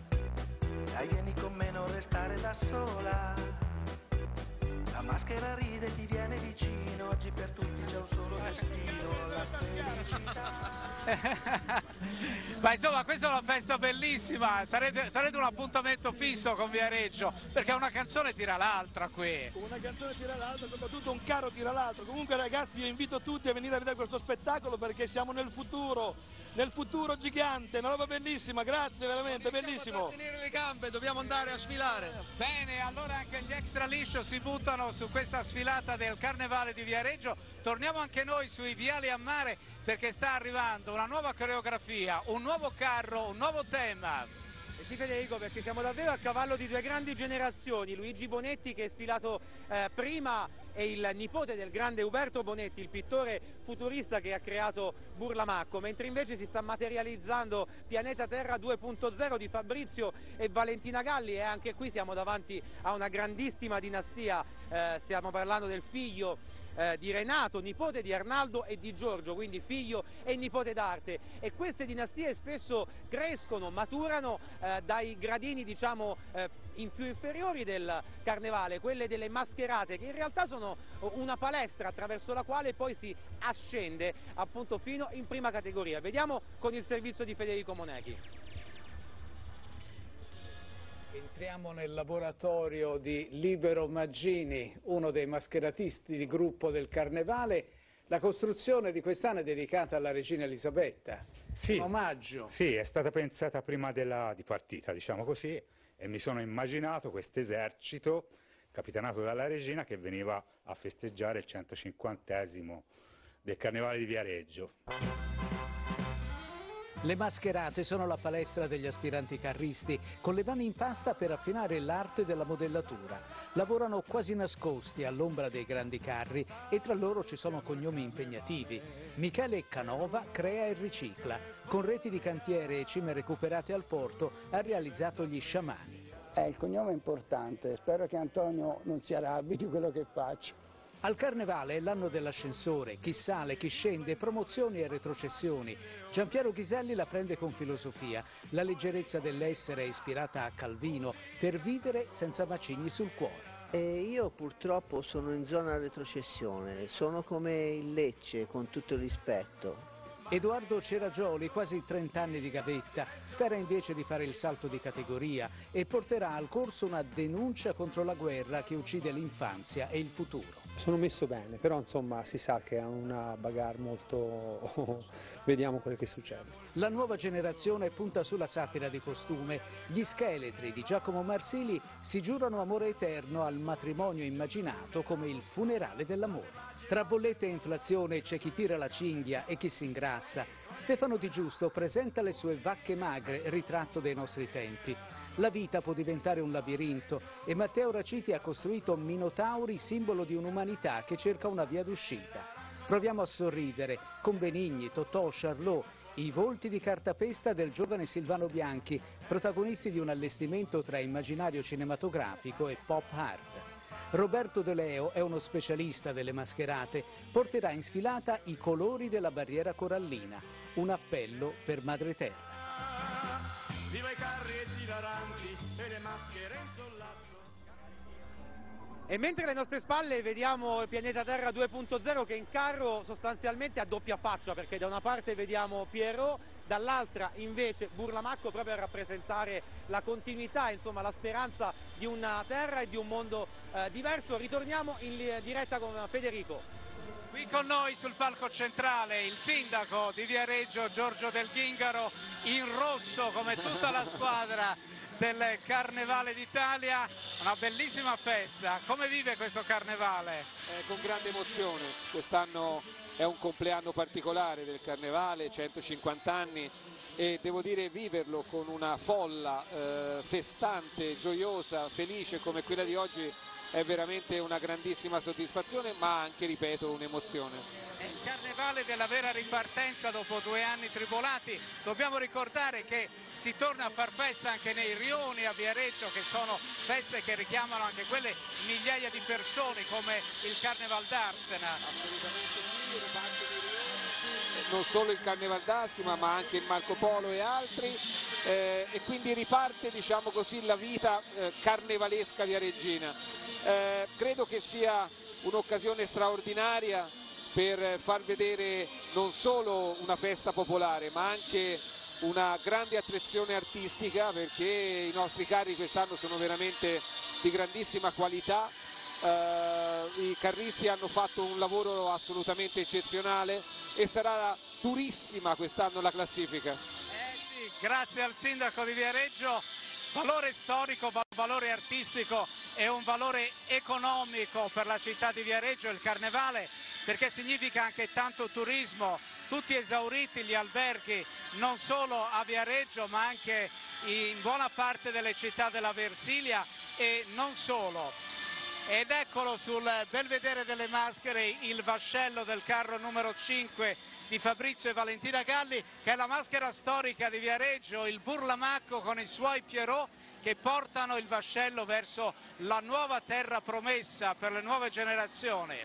Dai, vieni con me, non restare da sola. La maschera ride, ti viene vicino. Oggi per tutti c'è un solo destino, la felicità. Ma insomma, questa è una festa bellissima, sarete un appuntamento fisso con Viareggio, perché una canzone tira l'altra qui. Una canzone tira l'altra, soprattutto un carro tira l'altro. Comunque ragazzi, io invito tutti a venire a vedere questo spettacolo perché siamo nel futuro gigante, una roba bellissima, grazie, veramente bellissimo. Dobbiamo tenere le gambe, dobbiamo andare a sfilare. Bene, allora anche gli extra liscio si buttano su questa sfilata del Carnevale di Viareggio. Torniamo anche noi sui viali a mare perché sta arrivando una nuova coreografia, un nuovo carro, un nuovo tema. E sì Federico, perché siamo davvero a cavallo di due grandi generazioni, Luigi Bonetti che è sfilato prima e il nipote del grande Uberto Bonetti, il pittore futurista che ha creato Burlamacco, mentre invece si sta materializzando Pianeta Terra 2.0 di Fabrizio e Valentina Galli, e anche qui siamo davanti a una grandissima dinastia, stiamo parlando del figlio di Renato, nipote di Arnaldo e di Giorgio, quindi figlio e nipote d'arte, e queste dinastie spesso crescono, maturano dai gradini diciamo in più inferiori del carnevale, quelle delle mascherate, che in realtà sono una palestra attraverso la quale poi si ascende appunto fino in prima categoria. Vediamo con il servizio di Federico Monechi. Entriamo nel laboratorio di Libero Maggini, uno dei mascheratisti di gruppo del Carnevale. La costruzione di quest'anno è dedicata alla regina Elisabetta. Sì, un omaggio. Sì, è stata pensata prima di partita, diciamo così, e mi sono immaginato questo esercito capitanato dalla regina che veniva a festeggiare il 150esimo del Carnevale di Viareggio. Le mascherate sono la palestra degli aspiranti carristi, con le mani in pasta per affinare l'arte della modellatura. Lavorano quasi nascosti all'ombra dei grandi carri e tra loro ci sono cognomi impegnativi. Michele Canova crea e ricicla. Con reti di cantiere e cime recuperate al porto ha realizzato gli sciamani. Il cognome è importante, spero che Antonio non si arrabbi di quello che faccio. Al Carnevale è l'anno dell'ascensore, chi sale, chi scende, promozioni e retrocessioni. Giampiero Ghiselli la prende con filosofia. La leggerezza dell'essere è ispirata a Calvino, per vivere senza macigni sul cuore. Io purtroppo sono in zona retrocessione, sono come il Lecce, con tutto il rispetto. Edoardo Ceragioli, quasi 30 anni di gavetta, spera invece di fare il salto di categoria e porterà al corso una denuncia contro la guerra che uccide l'infanzia e il futuro. Sono messo bene, però insomma si sa che ha una bagarre molto... vediamo quello che succede. La nuova generazione punta sulla satira di costume. Gli scheletri di Giacomo Marsili si giurano amore eterno al matrimonio immaginato come il funerale dell'amore. Tra bollette e inflazione c'è chi tira la cinghia e chi si ingrassa. Stefano Di Giusto presenta le sue vacche magre, ritratto dei nostri tempi. La vita può diventare un labirinto e Matteo Raciti ha costruito minotauri, simbolo di un'umanità che cerca una via d'uscita. Proviamo a sorridere con Benigni, Totò, Charlot, i volti di cartapesta del giovane Silvano Bianchi, protagonisti di un allestimento tra immaginario cinematografico e pop art. Roberto De Leo è uno specialista delle mascherate, porterà in sfilata i colori della barriera corallina, un appello per Madre Terra. Viva i carri esilaranti e le maschere in sollazzo. E mentre alle nostre spalle vediamo il Pianeta Terra 2.0 che in carro sostanzialmente a doppia faccia, perché da una parte vediamo Pierrot, dall'altra invece Burlamacco, proprio a rappresentare la continuità, insomma la speranza di una terra e di un mondo diverso. Ritorniamo in diretta con Federico. Qui con noi sul palco centrale il sindaco di Viareggio Giorgio Del Ghingaro, in rosso come tutta la squadra del Carnevale d'Italia. Una bellissima festa. Come vive questo Carnevale? Con grande emozione. Quest'anno è un compleanno particolare del Carnevale, 150 anni, e devo dire viverlo con una folla festante, gioiosa, felice come quella di oggi è veramente una grandissima soddisfazione, ma anche, ripeto, un'emozione. È il Carnevale della vera ripartenza dopo 2 anni tribolati. Dobbiamo ricordare che si torna a far festa anche nei rioni a Viareggio, che sono feste che richiamano anche quelle migliaia di persone come il Carneval d'Arsena. Assolutamente sì, le parti dei rioni non solo il Carneval d'Assima ma anche il Marco Polo e altri, e quindi riparte, diciamo così, la vita carnevalesca viareggina. Credo che sia un'occasione straordinaria per far vedere non solo una festa popolare ma anche una grande attrazione artistica, perché i nostri carri quest'anno sono veramente di grandissima qualità. I carristi hanno fatto un lavoro assolutamente eccezionale e sarà durissima quest'anno la classifica. Sì, grazie al sindaco di Viareggio. Valore storico, valore artistico e un valore economico per la città di Viareggio il Carnevale, perché significa anche tanto turismo, tutti esauriti gli alberghi non solo a Viareggio ma anche in buona parte delle città della Versilia e non solo. Ed eccolo sul belvedere delle maschere il vascello del carro numero 5 di Fabrizio e Valentina Galli, che è la maschera storica di Viareggio, il Burlamacco con i suoi Pierrot che portano il vascello verso la nuova terra promessa per le nuove generazioni.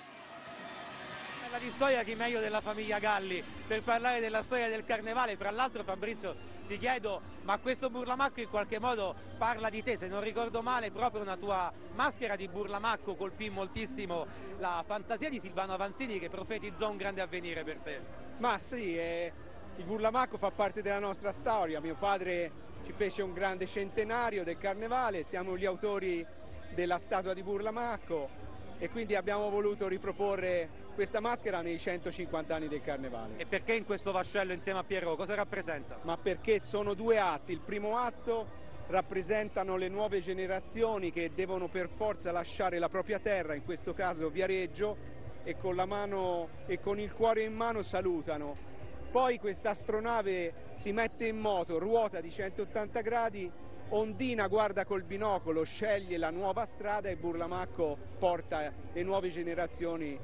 Di storia chi meglio della famiglia Galli per parlare della storia del Carnevale. Fra l'altro, Fabrizio, ti chiedo, ma questo Burlamacco in qualche modo parla di te? Se non ricordo male, proprio una tua maschera di Burlamacco colpì moltissimo la fantasia di Silvano Avanzini, che profetizzò un grande avvenire per te. Ma sì, il Burlamacco fa parte della nostra storia. Mio padre ci fece un grande centenario del Carnevale, siamo gli autori della statua di Burlamacco e quindi abbiamo voluto riproporre questa maschera nei 150 anni del Carnevale. E perché in questo vascello insieme a Pierrot? Cosa rappresenta? Ma perché sono due atti. Il primo atto rappresentano le nuove generazioni che devono per forza lasciare la propria terra, in questo caso Viareggio, e con la mano e con il cuore in mano salutano. Poi questa astronave si mette in moto, ruota di 180 gradi, ondina, guarda col binocolo, sceglie la nuova strada e Burlamacco porta le nuove generazioni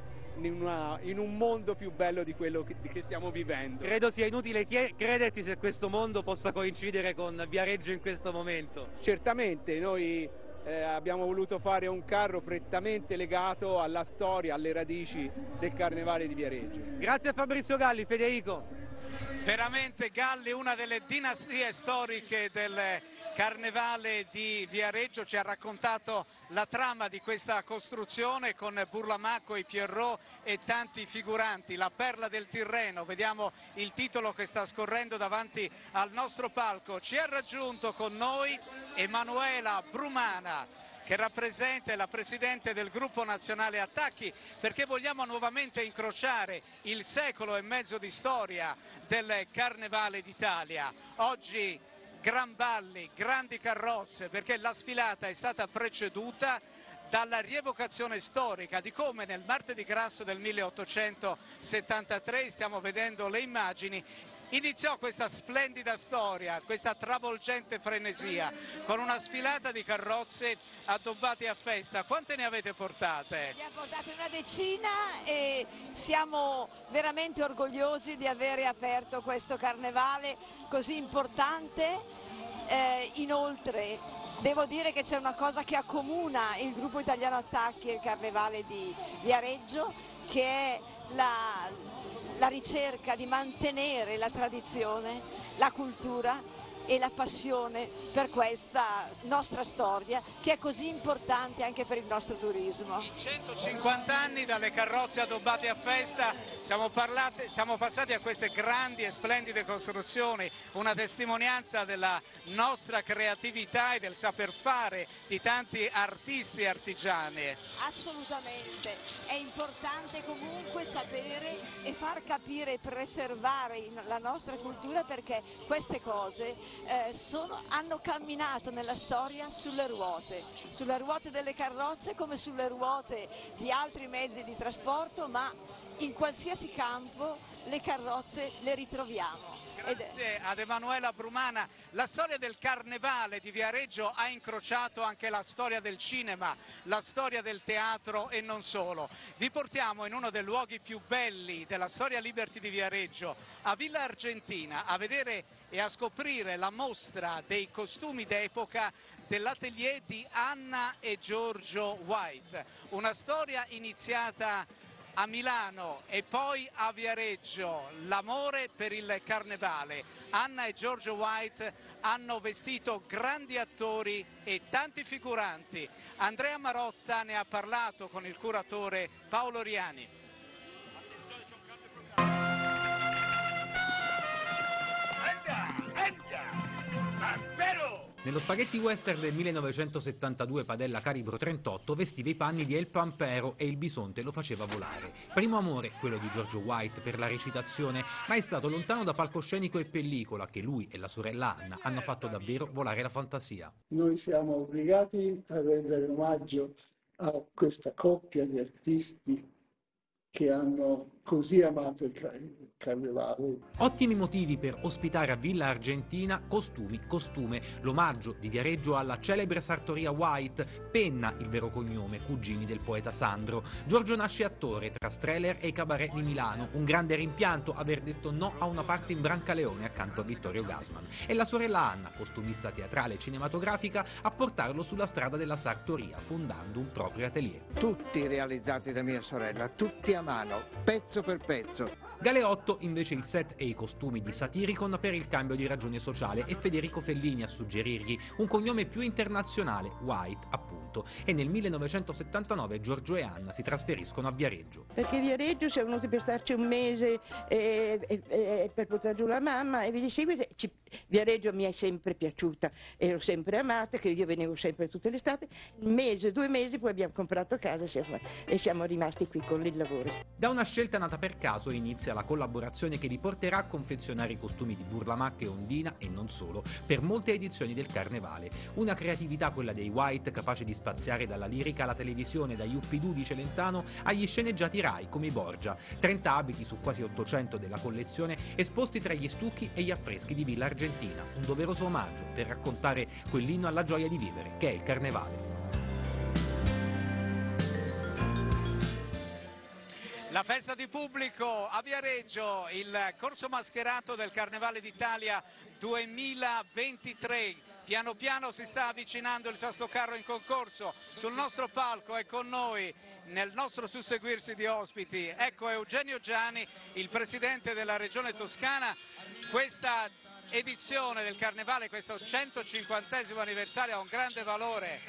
in un mondo più bello di quello che stiamo vivendo. Credo sia inutile crederti se questo mondo possa coincidere con Viareggio in questo momento. Certamente, noi abbiamo voluto fare un carro prettamente legato alla storia, alle radici del Carnevale di Viareggio. Grazie a Fabrizio Galli. Federico. Veramente Galli, una delle dinastie storiche del Carnevale di Viareggio, ci ha raccontato la trama di questa costruzione con Burlamacco, i Pierrot e tanti figuranti. La perla del Tirreno, vediamo il titolo che sta scorrendo davanti al nostro palco. Ci ha raggiunto con noi Emanuela Brumana, che rappresenta la presidente del gruppo nazionale Attacchi, perché vogliamo nuovamente incrociare il secolo e mezzo di storia del Carnevale d'Italia. Oggi gran balli, grandi carrozze, perché la sfilata è stata preceduta dalla rievocazione storica di come nel martedì grasso del 1873, stiamo vedendo le immagini, iniziò questa splendida storia, questa travolgente frenesia, con una sfilata di carrozze addobbate a festa. Quante ne avete portate? Ne abbiamo portate una decina e siamo veramente orgogliosi di avere aperto questo carnevale così importante. Inoltre devo dire che c'è una cosa che accomuna il gruppo italiano Attacchi e il Carnevale di Viareggio, che è la ricerca di mantenere la tradizione, la cultura e la passione per questa nostra storia che è così importante anche per il nostro turismo. 150 anni dalle carrozze addobbate a festa, siamo passati a queste grandi e splendide costruzioni, una testimonianza della nostra creatività e del saper fare di tanti artisti e artigiani. Assolutamente, è importante comunque sapere e far capire e preservare la nostra cultura, perché queste cose hanno camminato nella storia sulle ruote delle carrozze come sulle ruote di altri mezzi di trasporto, ma in qualsiasi campo le carrozze le ritroviamo. Grazie ad Emanuela Brumana. La storia del Carnevale di Viareggio ha incrociato anche la storia del cinema, la storia del teatro e non solo. Vi portiamo in uno dei luoghi più belli della storia Liberty di Viareggio, a Villa Argentina, a vedere e a scoprire la mostra dei costumi d'epoca dell'atelier di Anna e Giorgio White. Una storia iniziata a Milano e poi a Viareggio, l'amore per il carnevale. Anna e Giorgio White hanno vestito grandi attori e tanti figuranti. Andrea Marotta ne ha parlato con il curatore Paolo Riani. Nello spaghetti western del 1972 Padella calibro 38 vestiva i panni di El Pampero e il bisonte lo faceva volare. Primo amore, quello di Giorgio White per la recitazione, ma è stato lontano da palcoscenico e pellicola che lui e la sorella Anna hanno fatto davvero volare la fantasia. Noi siamo obbligati a rendere omaggio a questa coppia di artisti che hanno così amato il carnevale. Ottimi motivi per ospitare a Villa Argentina costume, l'omaggio di Viareggio alla celebre sartoria White, Penna il vero cognome, cugini del poeta Sandro. Giorgio nasce attore tra Streller e i cabaret di Milano, un grande rimpianto aver detto no a una parte in Brancaleone accanto a Vittorio Gassman. E la sorella Anna, costumista teatrale e cinematografica, a portarlo sulla strada della sartoria, fondando un proprio atelier. Tutti realizzati da mia sorella, tutti a mano, pezzo per pezzo. Galeotto invece il set e i costumi di Satyricon per il cambio di ragione sociale e Federico Fellini a suggerirgli un cognome più internazionale, White appunto, e nel 1979 Giorgio e Anna si trasferiscono a Viareggio. Perché Viareggio siamo venuti per starci un mese per portare giù la mamma e vi di seguito Viareggio mi è sempre piaciuta, ero sempre amata, che io venivo sempre tutte le estate, un mese, 2 mesi, poi abbiamo comprato casa e siamo rimasti qui con il lavoro. Da una scelta nata per caso inizia la collaborazione che li porterà a confezionare i costumi di Burlamacca e Ondina e non solo, per molte edizioni del Carnevale. Una creatività, quella dei White, capace di spaziare dalla lirica alla televisione, da Yuppidoo di Celentano agli sceneggiati Rai come i Borgia. 30 abiti su quasi 800 della collezione esposti tra gli stucchi e gli affreschi di Villa Argentina. Un doveroso omaggio per raccontare quell'inno alla gioia di vivere, che è il Carnevale. La festa di pubblico a Viareggio, il corso mascherato del Carnevale d'Italia 2023. Piano piano si sta avvicinando il Sastocarro in concorso. Sul nostro palco è con noi, nel nostro susseguirsi di ospiti, ecco Eugenio Giani, il presidente della Regione Toscana. Questa edizione del Carnevale, questo 150° anniversario, ha un grande valore.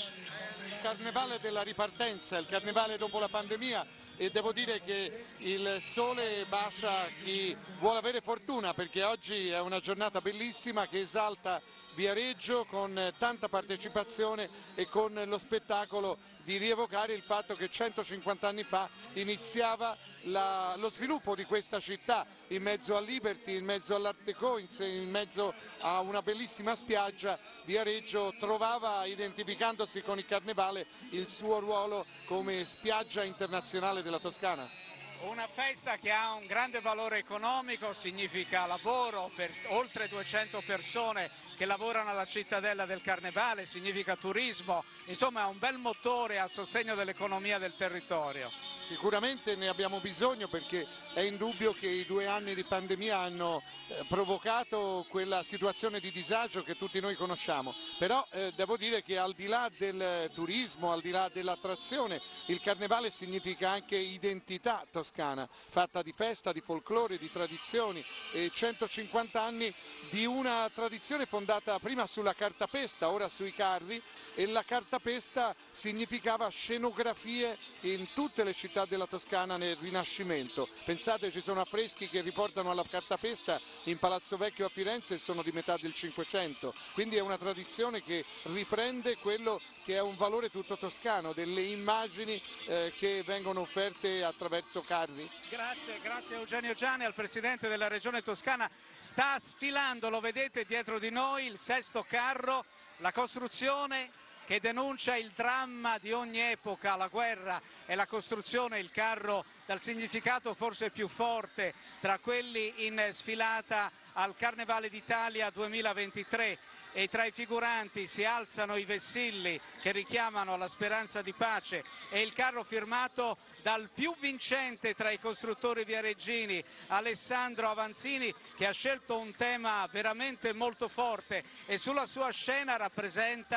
Il Carnevale della ripartenza, il Carnevale dopo la pandemia. E devo dire che il sole bacia chi vuole avere fortuna, perché oggi è una giornata bellissima che esalta Viareggio con tanta partecipazione e con lo spettacolo di rievocare il fatto che 150 anni fa iniziava lo sviluppo di questa città in mezzo a Liberty, in mezzo all'Art Deco, in mezzo a una bellissima spiaggia. Viareggio trovava, identificandosi con il Carnevale, il suo ruolo come spiaggia internazionale della Toscana. Una festa che ha un grande valore economico, significa lavoro per oltre 200 persone che lavorano alla cittadella del Carnevale, significa turismo, insomma è un bel motore a sostegno dell'economia del territorio. Sicuramente ne abbiamo bisogno, perché è indubbio che i 2 anni di pandemia hanno provocato quella situazione di disagio che tutti noi conosciamo, però devo dire che al di là del turismo, al di là dell'attrazione, il Carnevale significa anche identità toscana, fatta di festa, di folklore, di tradizioni, e 150 anni di una tradizione fondata prima sulla cartapesta, ora sui carri, e la cartapesta significava scenografie in tutte le città della Toscana nel Rinascimento. Pensate, ci sono affreschi che riportano alla cartapesta in Palazzo Vecchio a Firenze e sono di metà del 500, quindi è una tradizione che riprende quello che è un valore tutto toscano, delle immagini che vengono offerte attraverso carri. Grazie Eugenio Giani, al presidente della Regione Toscana. Sta sfilando, lo vedete dietro di noi, il sesto carro, la costruzione che denuncia il dramma di ogni epoca, la guerra e la costruzione, il carro dal significato forse più forte tra quelli in sfilata al Carnevale d'Italia 2023, e tra i figuranti si alzano i vessilli che richiamano la speranza di pace e il carro firmato dal più vincente tra i costruttori viareggini, Alessandro Avanzini, che ha scelto un tema veramente molto forte e sulla sua scena rappresenta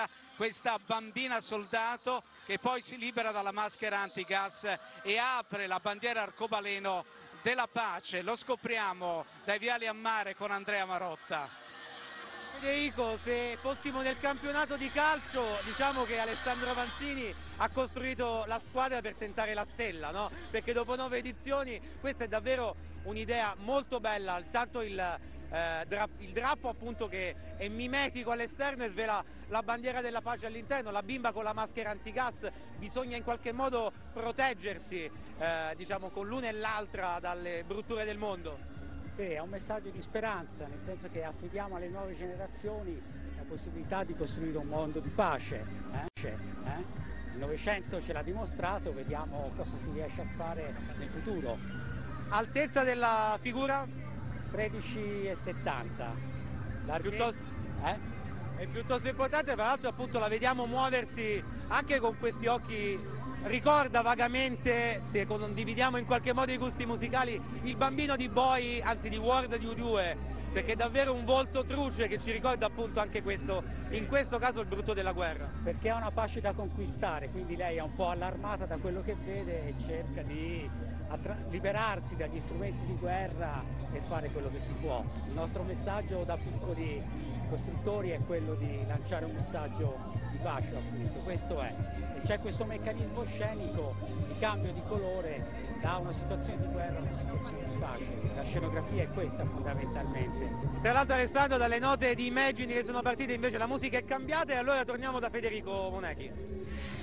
questa bambina soldato che poi si libera dalla maschera antigas e apre la bandiera arcobaleno della pace. Lo scopriamo dai viali a mare con Andrea Marotta. Federico, se fossimo nel campionato di calcio, diciamo che Alessandro Avanzini ha costruito la squadra per tentare la stella, no? Perché dopo 9 edizioni questa è davvero un'idea molto bella, tanto il drappo appunto che è mimetico all'esterno e svela la bandiera della pace all'interno, la bimba con la maschera antigas, bisogna in qualche modo proteggersi diciamo con l'una e l'altra dalle brutture del mondo. Sì, è un messaggio di speranza, nel senso che affidiamo alle nuove generazioni la possibilità di costruire un mondo di pace. Il Novecento ce l'ha dimostrato, vediamo cosa si riesce a fare nel futuro. Altezza della figura? 13,70. È piuttosto importante, tra l'altro appunto la vediamo muoversi anche con questi occhi, ricorda vagamente, se condividiamo in qualche modo i gusti musicali, il bambino di Boy, anzi di World di U2, perché è davvero un volto truce che ci ricorda appunto anche questo, in questo caso il brutto della guerra. Perché è una pace da conquistare, quindi lei è un po' allarmata da quello che vede e cerca di liberarsi dagli strumenti di guerra e fare quello che si può. Il nostro messaggio da piccoli costruttori è quello di lanciare un messaggio di pace, appunto, questo è. E c'è questo meccanismo scenico di cambio di colore da una situazione di guerra a una situazione di pace. La scenografia è questa fondamentalmente. Tra l'altro Alessandro, dalle note di immagini che sono partite invece la musica è cambiata e allora torniamo da Federico Monechi.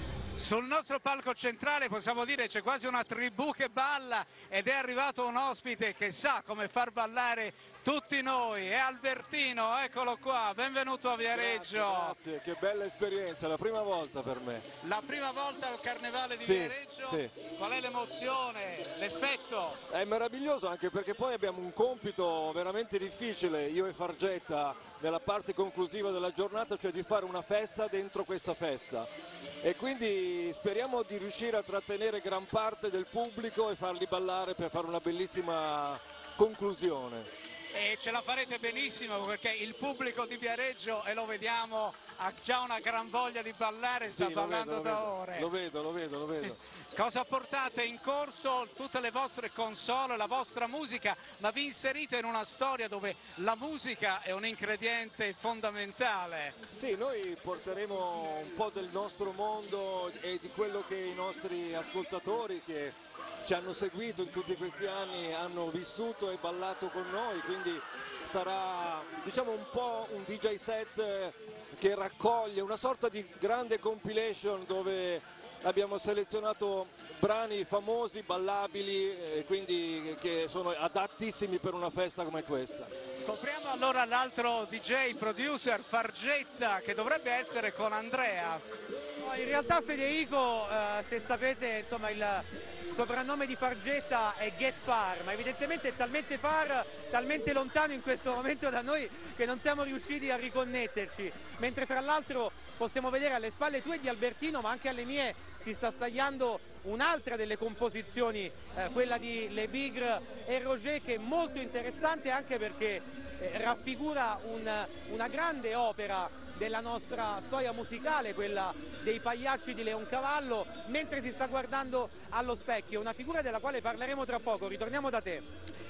Sul nostro palco centrale possiamo dire c'è quasi una tribù che balla ed è arrivato un ospite che sa come far ballare tutti noi, è Albertino, eccolo qua, benvenuto a Viareggio. Grazie, che bella esperienza, la prima volta per me. La prima volta al Carnevale di Viareggio? Sì. Qual è l'emozione, l'effetto? È meraviglioso anche perché poi abbiamo un compito veramente difficile, io e Fargetta, nella parte conclusiva della giornata, cioè di fare una festa dentro questa festa, e quindi speriamo di riuscire a trattenere gran parte del pubblico e farli ballare per fare una bellissima conclusione. E ce la farete benissimo perché il pubblico di Viareggio, e lo vediamo, ha già una gran voglia di ballare, sta ballando da ore. Lo vedo. Cosa portate in corso? Tutte le vostre console, la vostra musica, ma vi inserite in una storia dove la musica è un ingrediente fondamentale. Sì, noi porteremo un po' del nostro mondo e di quello che i nostri ascoltatori che ci hanno seguito in tutti questi anni hanno vissuto e ballato con noi, quindi sarà, diciamo, un po' un DJ set che raccoglie una sorta di grande compilation dove abbiamo selezionato brani famosi, ballabili, quindi che sono adattissimi per una festa come questa. Scopriamo allora l'altro DJ producer, Fargetta, che dovrebbe essere con Andrea. In realtà Federico, se sapete, insomma, il soprannome di Fargetta è Get Far, ma evidentemente è talmente far, talmente lontano in questo momento da noi che non siamo riusciti a riconnetterci, mentre fra l'altro possiamo vedere alle spalle tue di Albertino, ma anche alle mie si sta stagliando un'altra delle composizioni, quella di Le Bigre e Roger, che è molto interessante anche perché raffigura una grande opera della nostra storia musicale, quella dei pagliacci di Leoncavallo, mentre si sta guardando allo specchio, una figura della quale parleremo tra poco. Ritorniamo da te.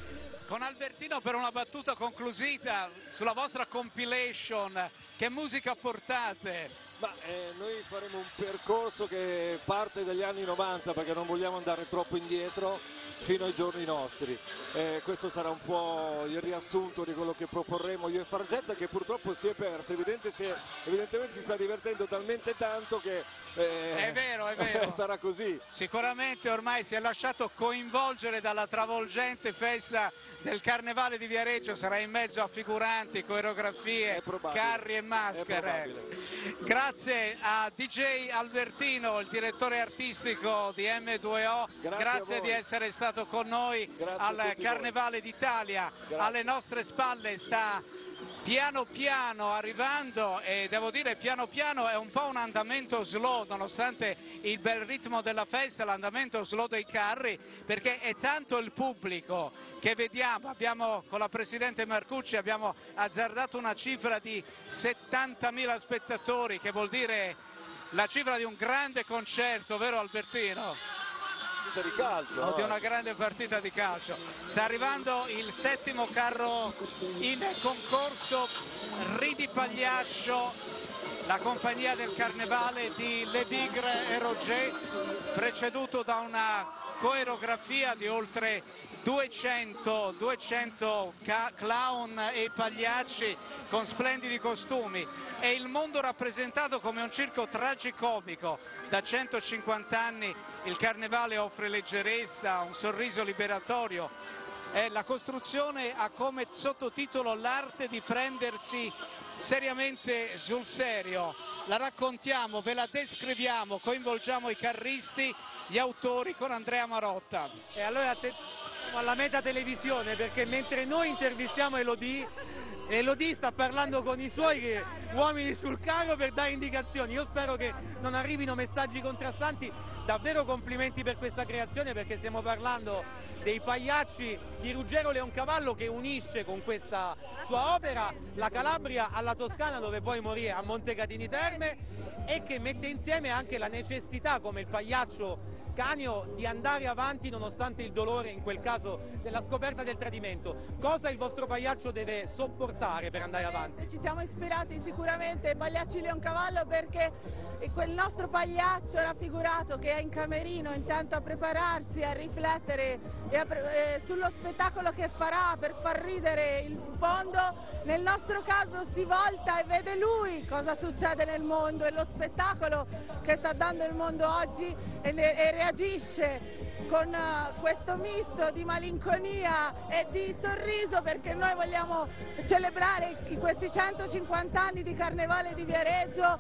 Con Albertino per una battuta conclusiva sulla vostra compilation, che musica portate? Ma noi faremo un percorso che parte dagli anni 90 perché non vogliamo andare troppo indietro fino ai giorni nostri. Questo sarà un po' il riassunto di quello che proporremo io e Fargetta, che purtroppo si è perso, evidentemente si sta divertendo talmente tanto che è vero. sarà così. Sicuramente ormai si è lasciato coinvolgere dalla travolgente festa del Carnevale di Viareggio, sarà in mezzo a figuranti, coreografie, carri e maschere. Grazie a DJ Albertino, il direttore artistico di M2O, grazie di essere stato con noi al Carnevale d'Italia. Alle nostre spalle sta piano piano arrivando, e devo dire piano piano è un po' un andamento slow, nonostante il bel ritmo della festa, l'andamento slow dei carri, perché è tanto il pubblico che vediamo. Con la Presidente Marcucci abbiamo azzardato una cifra di 70.000 spettatori, che vuol dire la cifra di un grande concerto, vero Albertino? Di calcio, o di una grande partita di calcio. Sta arrivando il 7° carro in concorso, Ridi Pagliaccio, la compagnia del Carnevale di Le Bigre e Roger, preceduto da una coreografia di oltre 200 clown e pagliacci con splendidi costumi, e il mondo rappresentato come un circo tragicomico. Da 150 anni il Carnevale offre leggerezza, un sorriso liberatorio. La costruzione ha come sottotitolo l'arte di prendersi seriamente sul serio. La raccontiamo, ve la descriviamo, coinvolgiamo i carristi, gli autori con Andrea Marotta. E allora alla Meta Televisione, perché mentre noi intervistiamo Elodie sta parlando con i suoi uomini sul carro per dare indicazioni. Io spero che non arrivino messaggi contrastanti. Davvero complimenti per questa creazione, perché stiamo parlando dei pagliacci di Ruggero Leoncavallo, che unisce con questa sua opera la Calabria alla Toscana, dove poi morì a Montecatini Terme, e che mette insieme anche la necessità, come il pagliaccio Canio, di andare avanti nonostante il dolore, in quel caso della scoperta del tradimento. Cosa il vostro pagliaccio deve sopportare per andare avanti? Ci siamo ispirati sicuramente ai pagliacci Leoncavallo, perché quel nostro pagliaccio raffigurato che è in camerino intanto a prepararsi, a riflettere sullo spettacolo che farà per far ridere il mondo, nel nostro caso si volta e vede lui cosa succede nel mondo e lo spettacolo che sta dando il mondo oggi, e reagisce con questo misto di malinconia e di sorriso, perché noi vogliamo celebrare questi 150 anni di Carnevale di Viareggio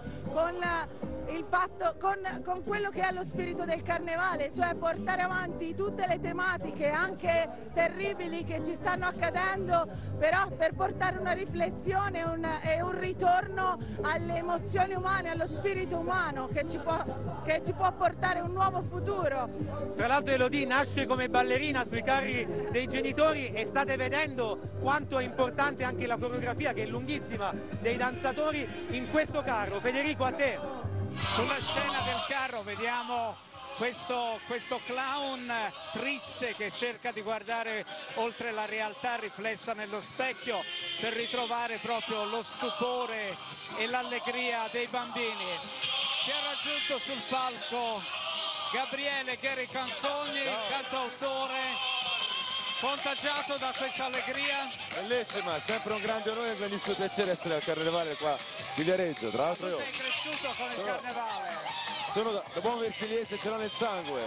con quello che è lo spirito del Carnevale, cioè portare avanti tutte le tematiche anche terribili che ci stanno accadendo, però per portare una riflessione e un ritorno alle emozioni umane, allo spirito umano che ci può portare un nuovo futuro. Tra l'altro Elodie nasce come ballerina sui carri dei genitori, e state vedendo quanto è importante anche la coreografia, che è lunghissima, dei danzatori in questo carro. Federico, a te. Sulla scena del carro vediamo questo clown triste che cerca di guardare oltre la realtà riflessa nello specchio per ritrovare proprio lo stupore e l'allegria dei bambini. Ci ha raggiunto sul palco Gabriele Geri Canconi, cantautore, contagiato da questa allegria. Bellissima, sempre un grande onore e un grandissimo piacere essere al Carnevale qua di Viareggio. Tra l'altro io sei cresciuto con il Carnevale? Sono da buon versiliese, ce l'ho nel sangue.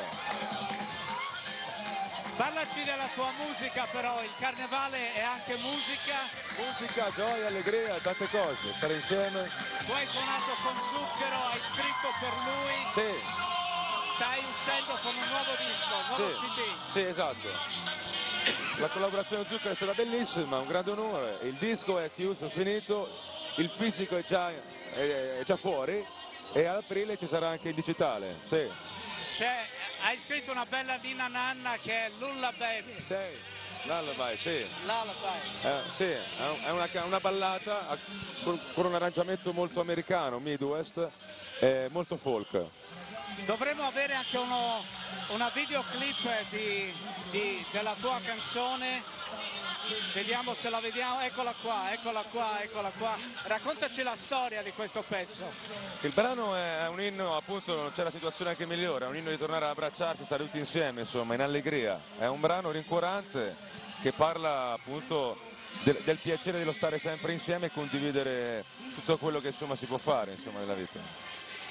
Parlaci della tua musica, però il Carnevale è anche musica. Musica, gioia, allegria, tante cose, stare insieme. Tu hai suonato con Zucchero, hai scritto per lui. Sì. Stai uscendo con un nuovo disco, un nuovo CD. Sì, esatto. La collaborazione con Zucchero è stata bellissima, un grande onore. Il disco è chiuso, finito, il fisico è già fuori, e ad aprile ci sarà anche il digitale. Sì. Hai scritto una bella Nina Nanna che è Lullaby. Sì, Lullaby, sì. Lullaby. Sì, è una ballata con un arrangiamento molto americano, Midwest, molto folk. Dovremmo avere anche una videoclip della tua canzone. Vediamo se la vediamo. Eccola qua. Raccontaci la storia di questo pezzo. Il brano è un inno, appunto, non c'è la situazione anche migliore, è un inno di tornare ad abbracciarsi, stare tutti insieme, insomma, in allegria. È un brano rincuorante che parla appunto del piacere dello stare sempre insieme e condividere tutto quello che insomma si può fare, insomma, nella vita.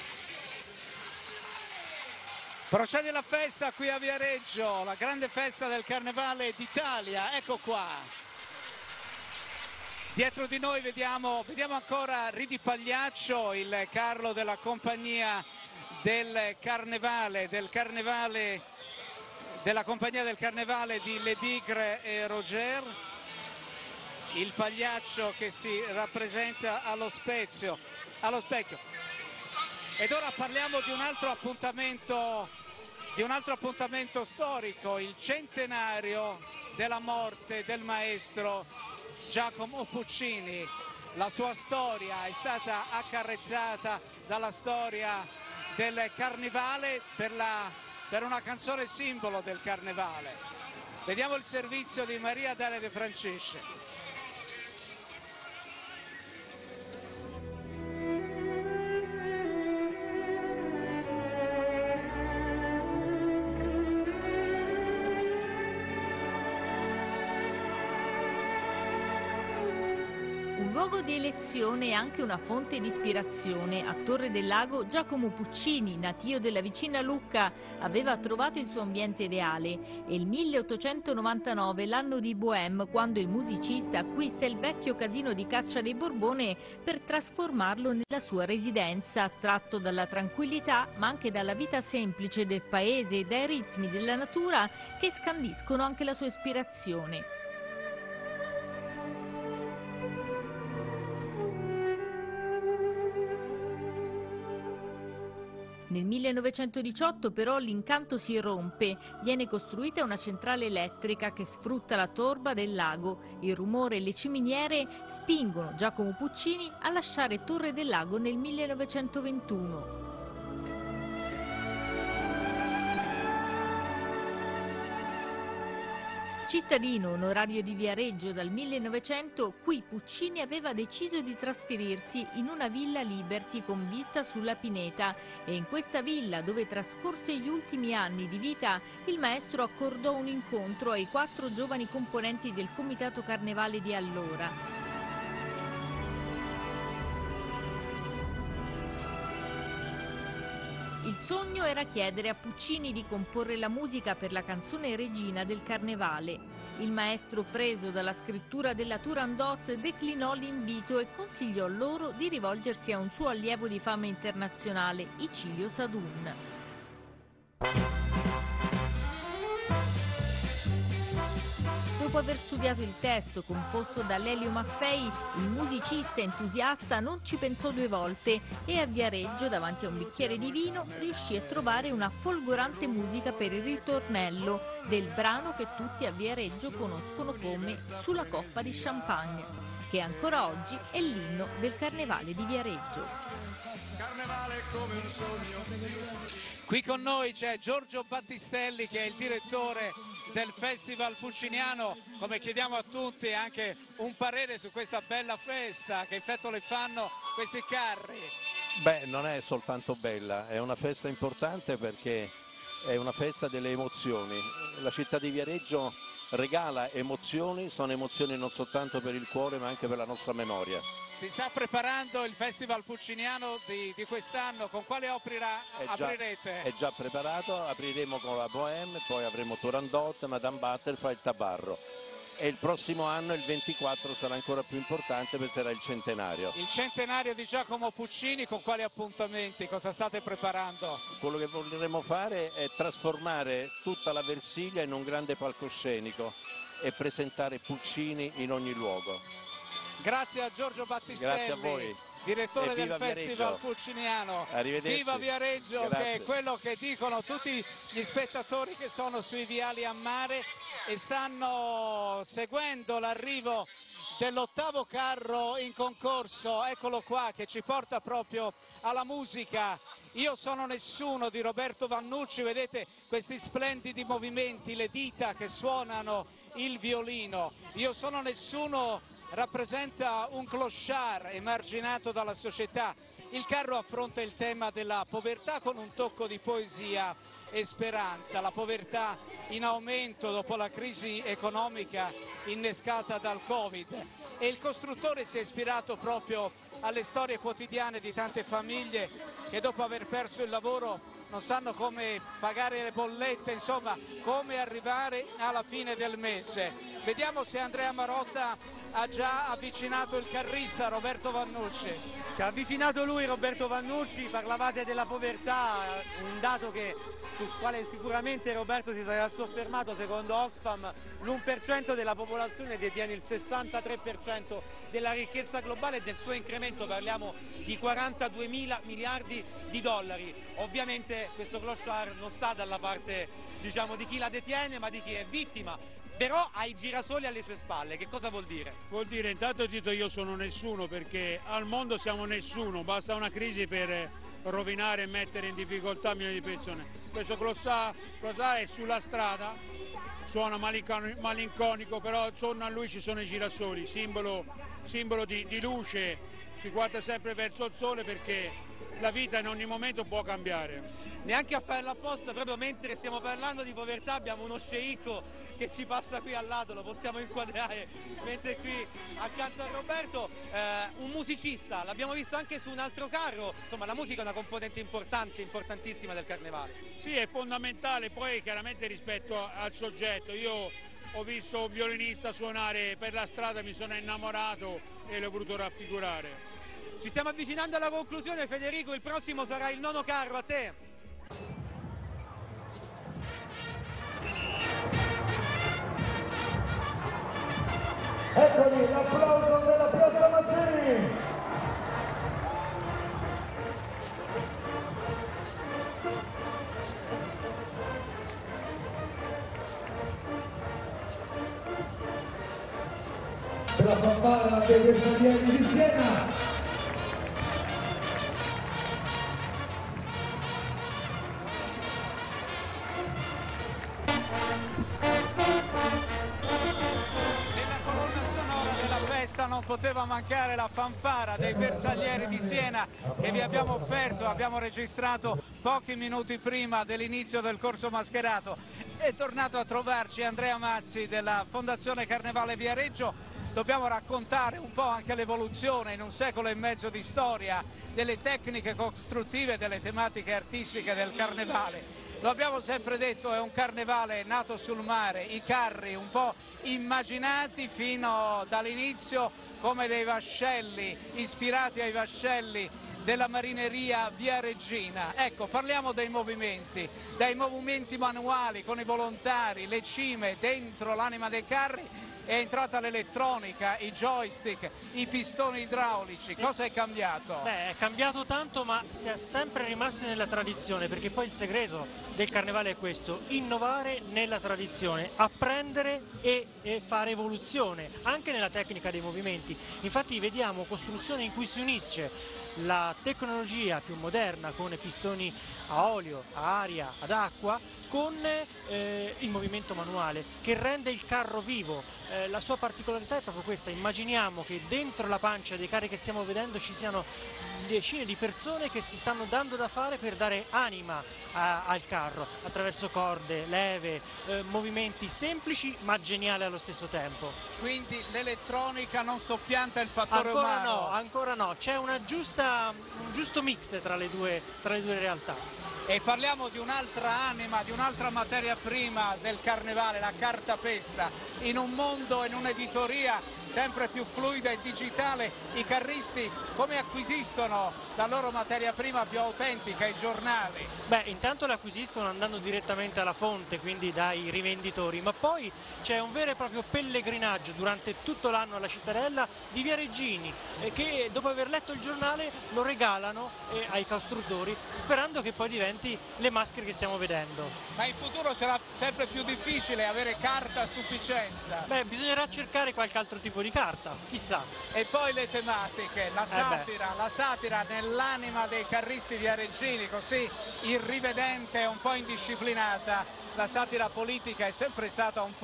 Procede la festa qui a Viareggio, la grande festa del Carnevale d'Italia. Ecco qua. Dietro di noi vediamo ancora Ridi Pagliaccio, il carro della compagnia del Carnevale, della compagnia del Carnevale di Le Bigre e Roger. il pagliaccio che si rappresenta allo specchio. Ed ora parliamo di un altro appuntamento storico, il centenario della morte del maestro Giacomo Puccini. La sua storia è stata accarezzata dalla storia del Carnevale per una canzone simbolo del Carnevale. Vediamo il servizio di Maria Daria De Francisci. Luogo di elezione e anche una fonte di ispirazione. A Torre del Lago Giacomo Puccini, natio della vicina Lucca, aveva trovato il suo ambiente ideale. È il 1899, l'anno di Bohème, quando il musicista acquista il vecchio casino di Caccia dei Borbone per trasformarlo nella sua residenza, attratto dalla tranquillità ma anche dalla vita semplice del paese e dai ritmi della natura che scandiscono anche la sua ispirazione. Nel 1918 però l'incanto si rompe, viene costruita una centrale elettrica che sfrutta la torba del lago. Il rumore e le ciminiere spingono Giacomo Puccini a lasciare Torre del Lago nel 1921. Cittadino onorario di Viareggio dal 1900, qui Puccini aveva deciso di trasferirsi in una villa Liberty con vista sulla pineta e in questa villa, dove trascorse gli ultimi anni di vita, il maestro accordò un incontro ai 4 giovani componenti del Comitato Carnevale di allora. Il sogno era chiedere a Puccini di comporre la musica per la canzone regina del Carnevale. Il maestro, preso dalla scrittura della Turandot, declinò l'invito e consigliò loro di rivolgersi a un suo allievo di fama internazionale, Icilio Sadun. Dopo aver studiato il testo composto da Lelio Maffei, il musicista entusiasta non ci pensò 2 volte e a Viareggio, davanti a un bicchiere di vino, riuscì a trovare una folgorante musica per il ritornello del brano che tutti a Viareggio conoscono come Sulla coppa di champagne, che ancora oggi è l'inno del Carnevale di Viareggio. Carnevale come un sogno. Qui con noi c'è Giorgio Battistelli, che è il direttore del Festival Pucciniano. Come chiediamo a tutti anche un parere su questa bella festa, che effetto le fanno questi carri? Beh, non è soltanto bella, è una festa importante perché è una festa delle emozioni. La città di Viareggio regala emozioni, sono emozioni non soltanto per il cuore ma anche per la nostra memoria. Si sta preparando il Festival Pucciniano di quest'anno, con quale opera aprirete? È già preparato, apriremo con la Bohème, poi avremo Turandot, Madame Butterfly e il Tabarro. E il prossimo anno, il 24, sarà ancora più importante perché sarà il centenario. Il centenario di Giacomo Puccini, con quali appuntamenti? Cosa state preparando? Quello che vorremmo fare è trasformare tutta la Versilia in un grande palcoscenico e presentare Puccini in ogni luogo. Grazie a Giorgio Battistelli. Grazie a voi. Direttore del Festival Pucciniano. Arrivederci. Viva Viareggio, Grazie. che è quello che dicono tutti gli spettatori che sono sui viali a mare e stanno seguendo l'arrivo dell'8° carro in concorso. Eccolo qua, che ci porta proprio alla musica. Io sono nessuno di Roberto Vannucci, vedete questi splendidi movimenti, le dita che suonano il violino. Io sono nessuno rappresenta un clochard emarginato dalla società. Il carro affronta il tema della povertà con un tocco di poesia e speranza. La povertà in aumento dopo la crisi economica innescata dal Covid. E il costruttore si è ispirato proprio alle storie quotidiane di tante famiglie che dopo aver perso il lavoro non sanno come pagare le bollette, insomma come arrivare alla fine del mese. Vediamo se Andrea Marotta ha già avvicinato il carrista Roberto Vannucci. Ci ha avvicinato lui, Roberto Vannucci. Parlavate della povertà, un dato sul quale sicuramente Roberto si sarà soffermato. Secondo Oxfam l'1% della popolazione detiene il 63% della ricchezza globale e del suo incremento parliamo di 42 mila miliardi di dollari. Ovviamente questo clochard non sta dalla parte, diciamo, di chi la detiene, ma di chi è vittima. Però ha i girasoli alle sue spalle. Che cosa vuol dire? Vuol dire, intanto Tito, io sono nessuno, perché al mondo siamo nessuno, basta una crisi per rovinare e mettere in difficoltà milioni di persone. Questo clochard è sulla strada, suona malinconico, però attorno a lui ci sono i girasoli, simbolo di luce, si guarda sempre verso il sole perché la vita in ogni momento può cambiare. Neanche a farlo apposta, proprio mentre stiamo parlando di povertà abbiamo uno sceicco che ci passa qui al lato, lo possiamo inquadrare mentre qui accanto a Roberto, un musicista, l'abbiamo visto anche su un altro carro. Insomma, la musica è una componente importantissima del carnevale. Sì, è fondamentale, poi chiaramente rispetto al soggetto. Io ho visto un violinista suonare per la strada, mi sono innamorato e l'ho voluto raffigurare. Ci stiamo avvicinando alla conclusione, Federico, il prossimo sarà il 9° carro, a te. Eccoli, l'applauso della Piazza Mazzini! Per la fanfara dei bersaglieri di Siena! Non poteva mancare la fanfara dei bersaglieri di Siena che vi abbiamo offerto, abbiamo registrato pochi minuti prima dell'inizio del corso mascherato. È tornato a trovarci Andrea Mazzi della Fondazione Carnevale Viareggio. Dobbiamo raccontare un po' anche l'evoluzione in un secolo e mezzo di storia delle tecniche costruttive, delle tematiche artistiche del carnevale. Lo abbiamo sempre detto, è un carnevale nato sul mare, i carri un po' immaginati fino dall'inizio come dei vascelli, ispirati ai vascelli della marineria viareggina. Ecco, parliamo dai movimenti manuali con i volontari, le cime dentro l'anima dei carri. È entrata l'elettronica, i joystick, i pistoni idraulici. Cosa è cambiato? Beh, è cambiato tanto, ma si è sempre rimasti nella tradizione, perché poi il segreto del carnevale è questo: innovare nella tradizione, apprendere e fare evoluzione anche nella tecnica dei movimenti. Infatti vediamo costruzioni in cui si unisce la tecnologia più moderna con i pistoni a olio, a aria, ad acqua, con il movimento manuale che rende il carro vivo. La sua particolarità è proprio questa: immaginiamo che dentro la pancia dei carri che stiamo vedendo ci siano decine di persone che si stanno dando da fare per dare anima al carro attraverso corde, leve, movimenti semplici ma geniali allo stesso tempo. Quindi l'elettronica non soppianta il fattore umano? Ancora no, c'è un giusto mix tra le due realtà. E parliamo di un'altra anima, di un'altra materia prima del carnevale, la cartapesta. In un mondo, in un'editoria sempre più fluida e digitale, i carristi come acquisiscono la loro materia prima più autentica, i giornali? Beh, intanto la acquisiscono andando direttamente alla fonte, quindi dai rivenditori, ma poi c'è un vero e proprio pellegrinaggio durante tutto l'anno alla cittadella di viareggini che dopo aver letto il giornale lo regalano ai costruttori, sperando che poi diventi le maschere che stiamo vedendo. Ma in futuro sarà sempre più difficile avere carta a sufficienza? Beh, bisognerà cercare qualche altro tipo di carta, chissà. E poi le tematiche, la satira nell'anima dei carristi viareggini, così irrivedente e un po' indisciplinata. La satira politica è sempre stata un po'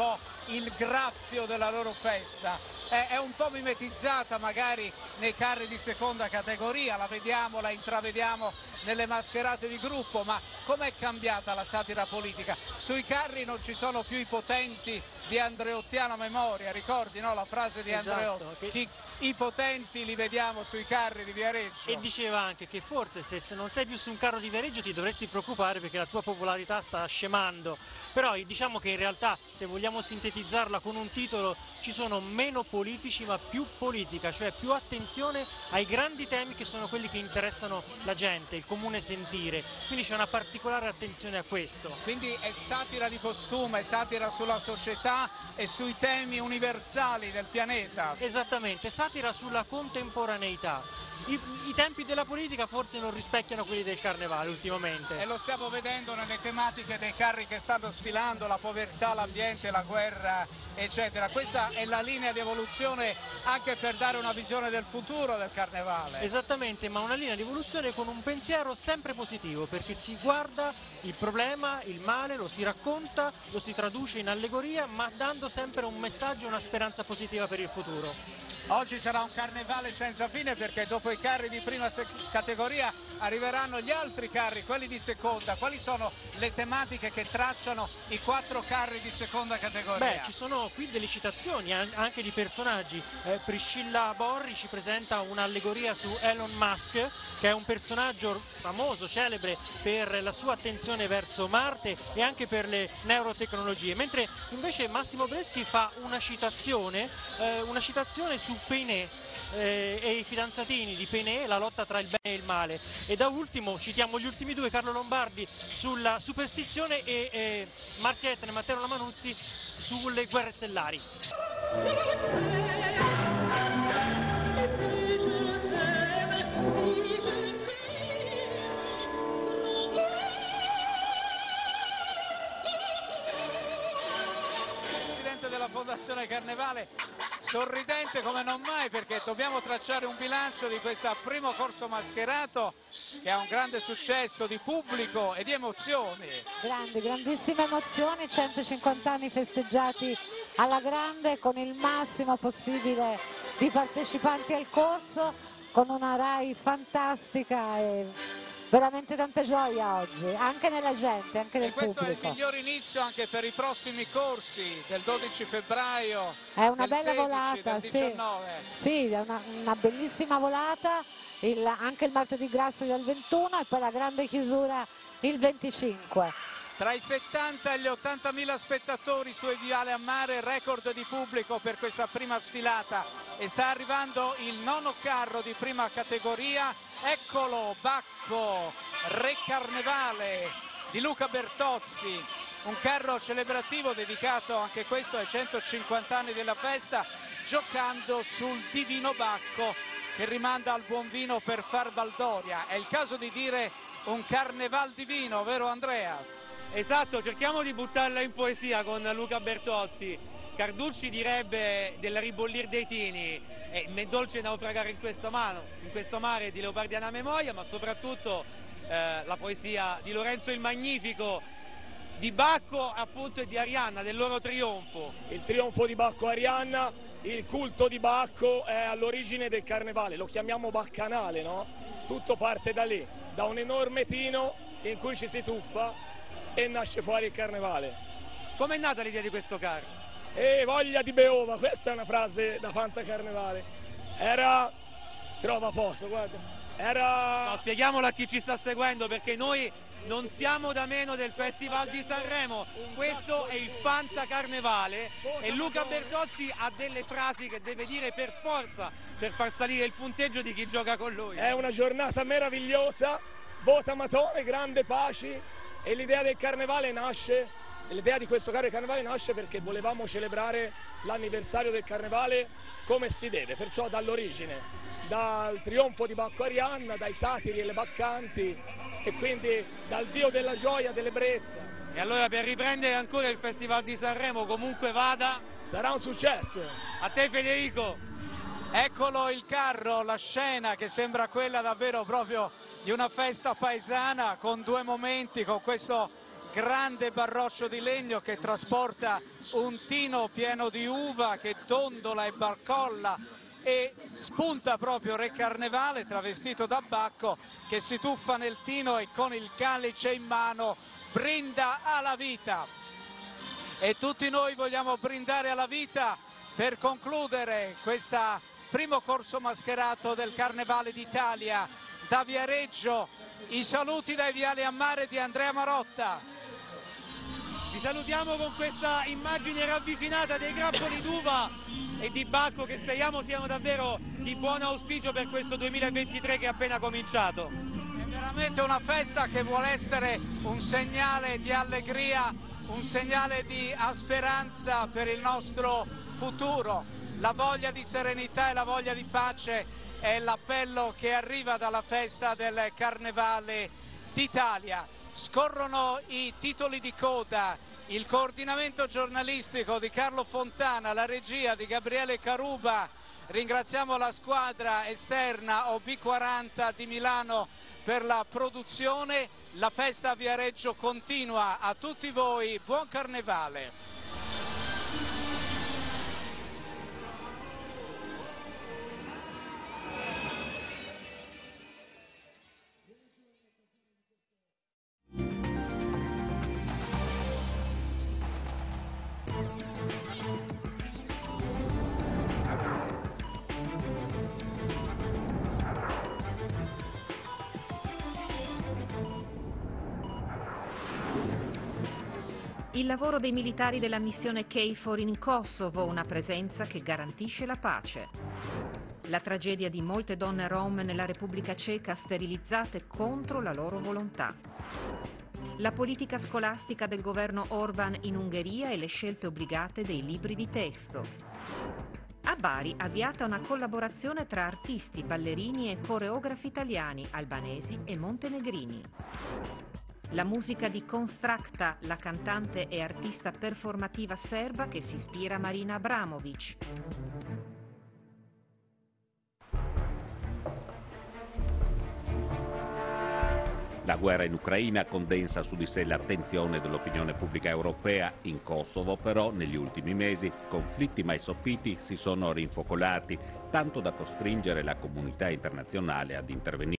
il graffio della loro festa. È un po' mimetizzata magari nei carri di seconda categoria, la vediamo, la intravediamo nelle mascherate di gruppo, ma com'è cambiata la satira politica? Sui carri non ci sono più i potenti di Andreottiana memoria, ricordi, no? La frase di Andreotti, i potenti li vediamo sui carri di Viareggio. E diceva anche che forse se non sei più su un carro di Viareggio ti dovresti preoccupare perché la tua popolarità sta scemando, però diciamo che in realtà, se vogliamo sintetizzarla con un titolo, ci sono meno politici ma più politica, cioè più attenzione ai grandi temi che sono quelli che interessano la gente, il comune sentire, quindi c'è una particolare attenzione a questo. Quindi è satira di costume, satira sulla società e sui temi universali del pianeta. Esattamente, satira sulla contemporaneità. I tempi della politica forse non rispecchiano quelli del carnevale ultimamente. E lo stiamo vedendo nelle tematiche dei carri che stanno sfilando, la povertà, l'ambiente, la guerra, eccetera. Questa è la linea di evoluzione anche per dare una visione del futuro del carnevale. Esattamente, ma una linea di evoluzione con un pensiero sempre positivo, perché si guarda il problema, il male, lo si racconta, lo si traduce in allegoria, ma dando sempre un messaggio e una speranza positiva per il futuro. Oggi sarà un carnevale senza fine perché dopo i carri di prima categoria arriveranno gli altri carri, quelli di seconda. Quali sono le tematiche che tracciano i 4 carri di seconda categoria? Beh, ci sono qui delle citazioni anche di personaggi. Priscilla Borri ci presenta un'allegoria su Elon Musk, che è un personaggio famoso, celebre per la sua attenzione verso Marte e anche per le neurotecnologie, mentre invece Massimo Breschi fa una citazione su Peiné e i fidanzatini di Peiné, la lotta tra il bene e il male, e da ultimo citiamo gli ultimi due, Carlo Lombardi sulla superstizione e Marzia Ettore e Matteo Lamanuzzi sulle guerre stellari. Della Fondazione Carnevale sorridente come non mai, perché dobbiamo tracciare un bilancio di questo primo corso mascherato che ha un grande successo di pubblico e di emozioni. Grandissime emozioni, 150 anni festeggiati alla grande con il massimo possibile di partecipanti al corso, con una RAI fantastica e veramente tanta gioia oggi, anche nella gente, anche nel pubblico. E questo è il miglior inizio anche per i prossimi corsi del 12 febbraio, è una del bella 16, volata, del 19. Sì, è una bellissima volata, anche il martedì grasso del 21 e poi la grande chiusura il 25. Tra i 70 e gli 80.000 spettatori su Viale a Mare, record di pubblico per questa prima sfilata, e sta arrivando il 9° carro di prima categoria. Eccolo, Bacco, Re Carnevale di Luca Bertozzi, un carro celebrativo dedicato anche questo ai 150 anni della festa, giocando sul divino Bacco che rimanda al buon vino per far baldoria. È il caso di dire un carneval divino, vero Andrea? Esatto, cerchiamo di buttarla in poesia con Luca Bertozzi. Carducci direbbe del ribollir dei tini, è dolce naufragare in questo mare di Leopardiana memoria, ma soprattutto la poesia di Lorenzo il Magnifico, di Bacco appunto e di Arianna, del loro trionfo. Il trionfo di Bacco e Arianna, il culto di Bacco è all'origine del carnevale, lo chiamiamo baccanale, no? Tutto parte da lì, da un enorme tino in cui ci si tuffa e nasce fuori il carnevale. Com'è nata l'idea di questo carro? Voglia di Beova, questa è una frase da fantacarnevale. Trova posto, guarda. No, spieghiamolo a chi ci sta seguendo, perché noi non siamo da meno del Festival di Sanremo. Questo è il fantacarnevale e Luca Bertozzi ha delle frasi che deve dire per forza per far salire il punteggio di chi gioca con lui. È una giornata meravigliosa, vota Matone, grande pace. E l'idea del carnevale l'idea di questo carro di carnevale nasce perché volevamo celebrare l'anniversario del carnevale come si deve, perciò dall'origine, dal trionfo di Bacco Arianna, dai satiri e le baccanti, e quindi dal dio della gioia, dell'ebbrezza. E allora, per riprendere ancora il Festival di Sanremo, comunque vada, sarà un successo. A te Federico. Eccolo il carro, la scena che sembra quella davvero proprio di una festa paesana, con due momenti, con questo grande barroccio di legno che trasporta un tino pieno di uva che dondola e barcolla e spunta proprio Re Carnevale travestito da Bacco che si tuffa nel tino e con il calice in mano brinda alla vita. E tutti noi vogliamo brindare alla vita per concludere questo primo corso mascherato del Carnevale d'Italia. Da Viareggio i saluti dai Viali a Mare di Andrea Marotta. Vi salutiamo con questa immagine ravvicinata dei grappoli d'uva e di Bacco che speriamo siano davvero di buon auspicio per questo 2023 che è appena cominciato. È veramente una festa che vuole essere un segnale di allegria, un segnale di speranza per il nostro futuro. La voglia di serenità e la voglia di pace è l'appello che arriva dalla festa del Carnevale d'Italia. Scorrono i titoli di coda, il coordinamento giornalistico di Carlo Fontana, la regia di Gabriele Caruba. Ringraziamo la squadra esterna OB40 di Milano per la produzione. La festa a Viareggio continua. A tutti voi buon Carnevale. Il lavoro dei militari della missione KFOR in Kosovo, una presenza che garantisce la pace. La tragedia di molte donne rom nella Repubblica Ceca sterilizzate contro la loro volontà. La politica scolastica del governo Orban in Ungheria e le scelte obbligate dei libri di testo. A Bari avviata una collaborazione tra artisti, ballerini e coreografi italiani, albanesi e montenegrini. La musica di Konstrakta, la cantante e artista performativa serba che si ispira a Marina Abramovic. La guerra in Ucraina condensa su di sé l'attenzione dell'opinione pubblica europea. In Kosovo, però, negli ultimi mesi, conflitti mai sopiti si sono rinfocolati, tanto da costringere la comunità internazionale ad intervenire.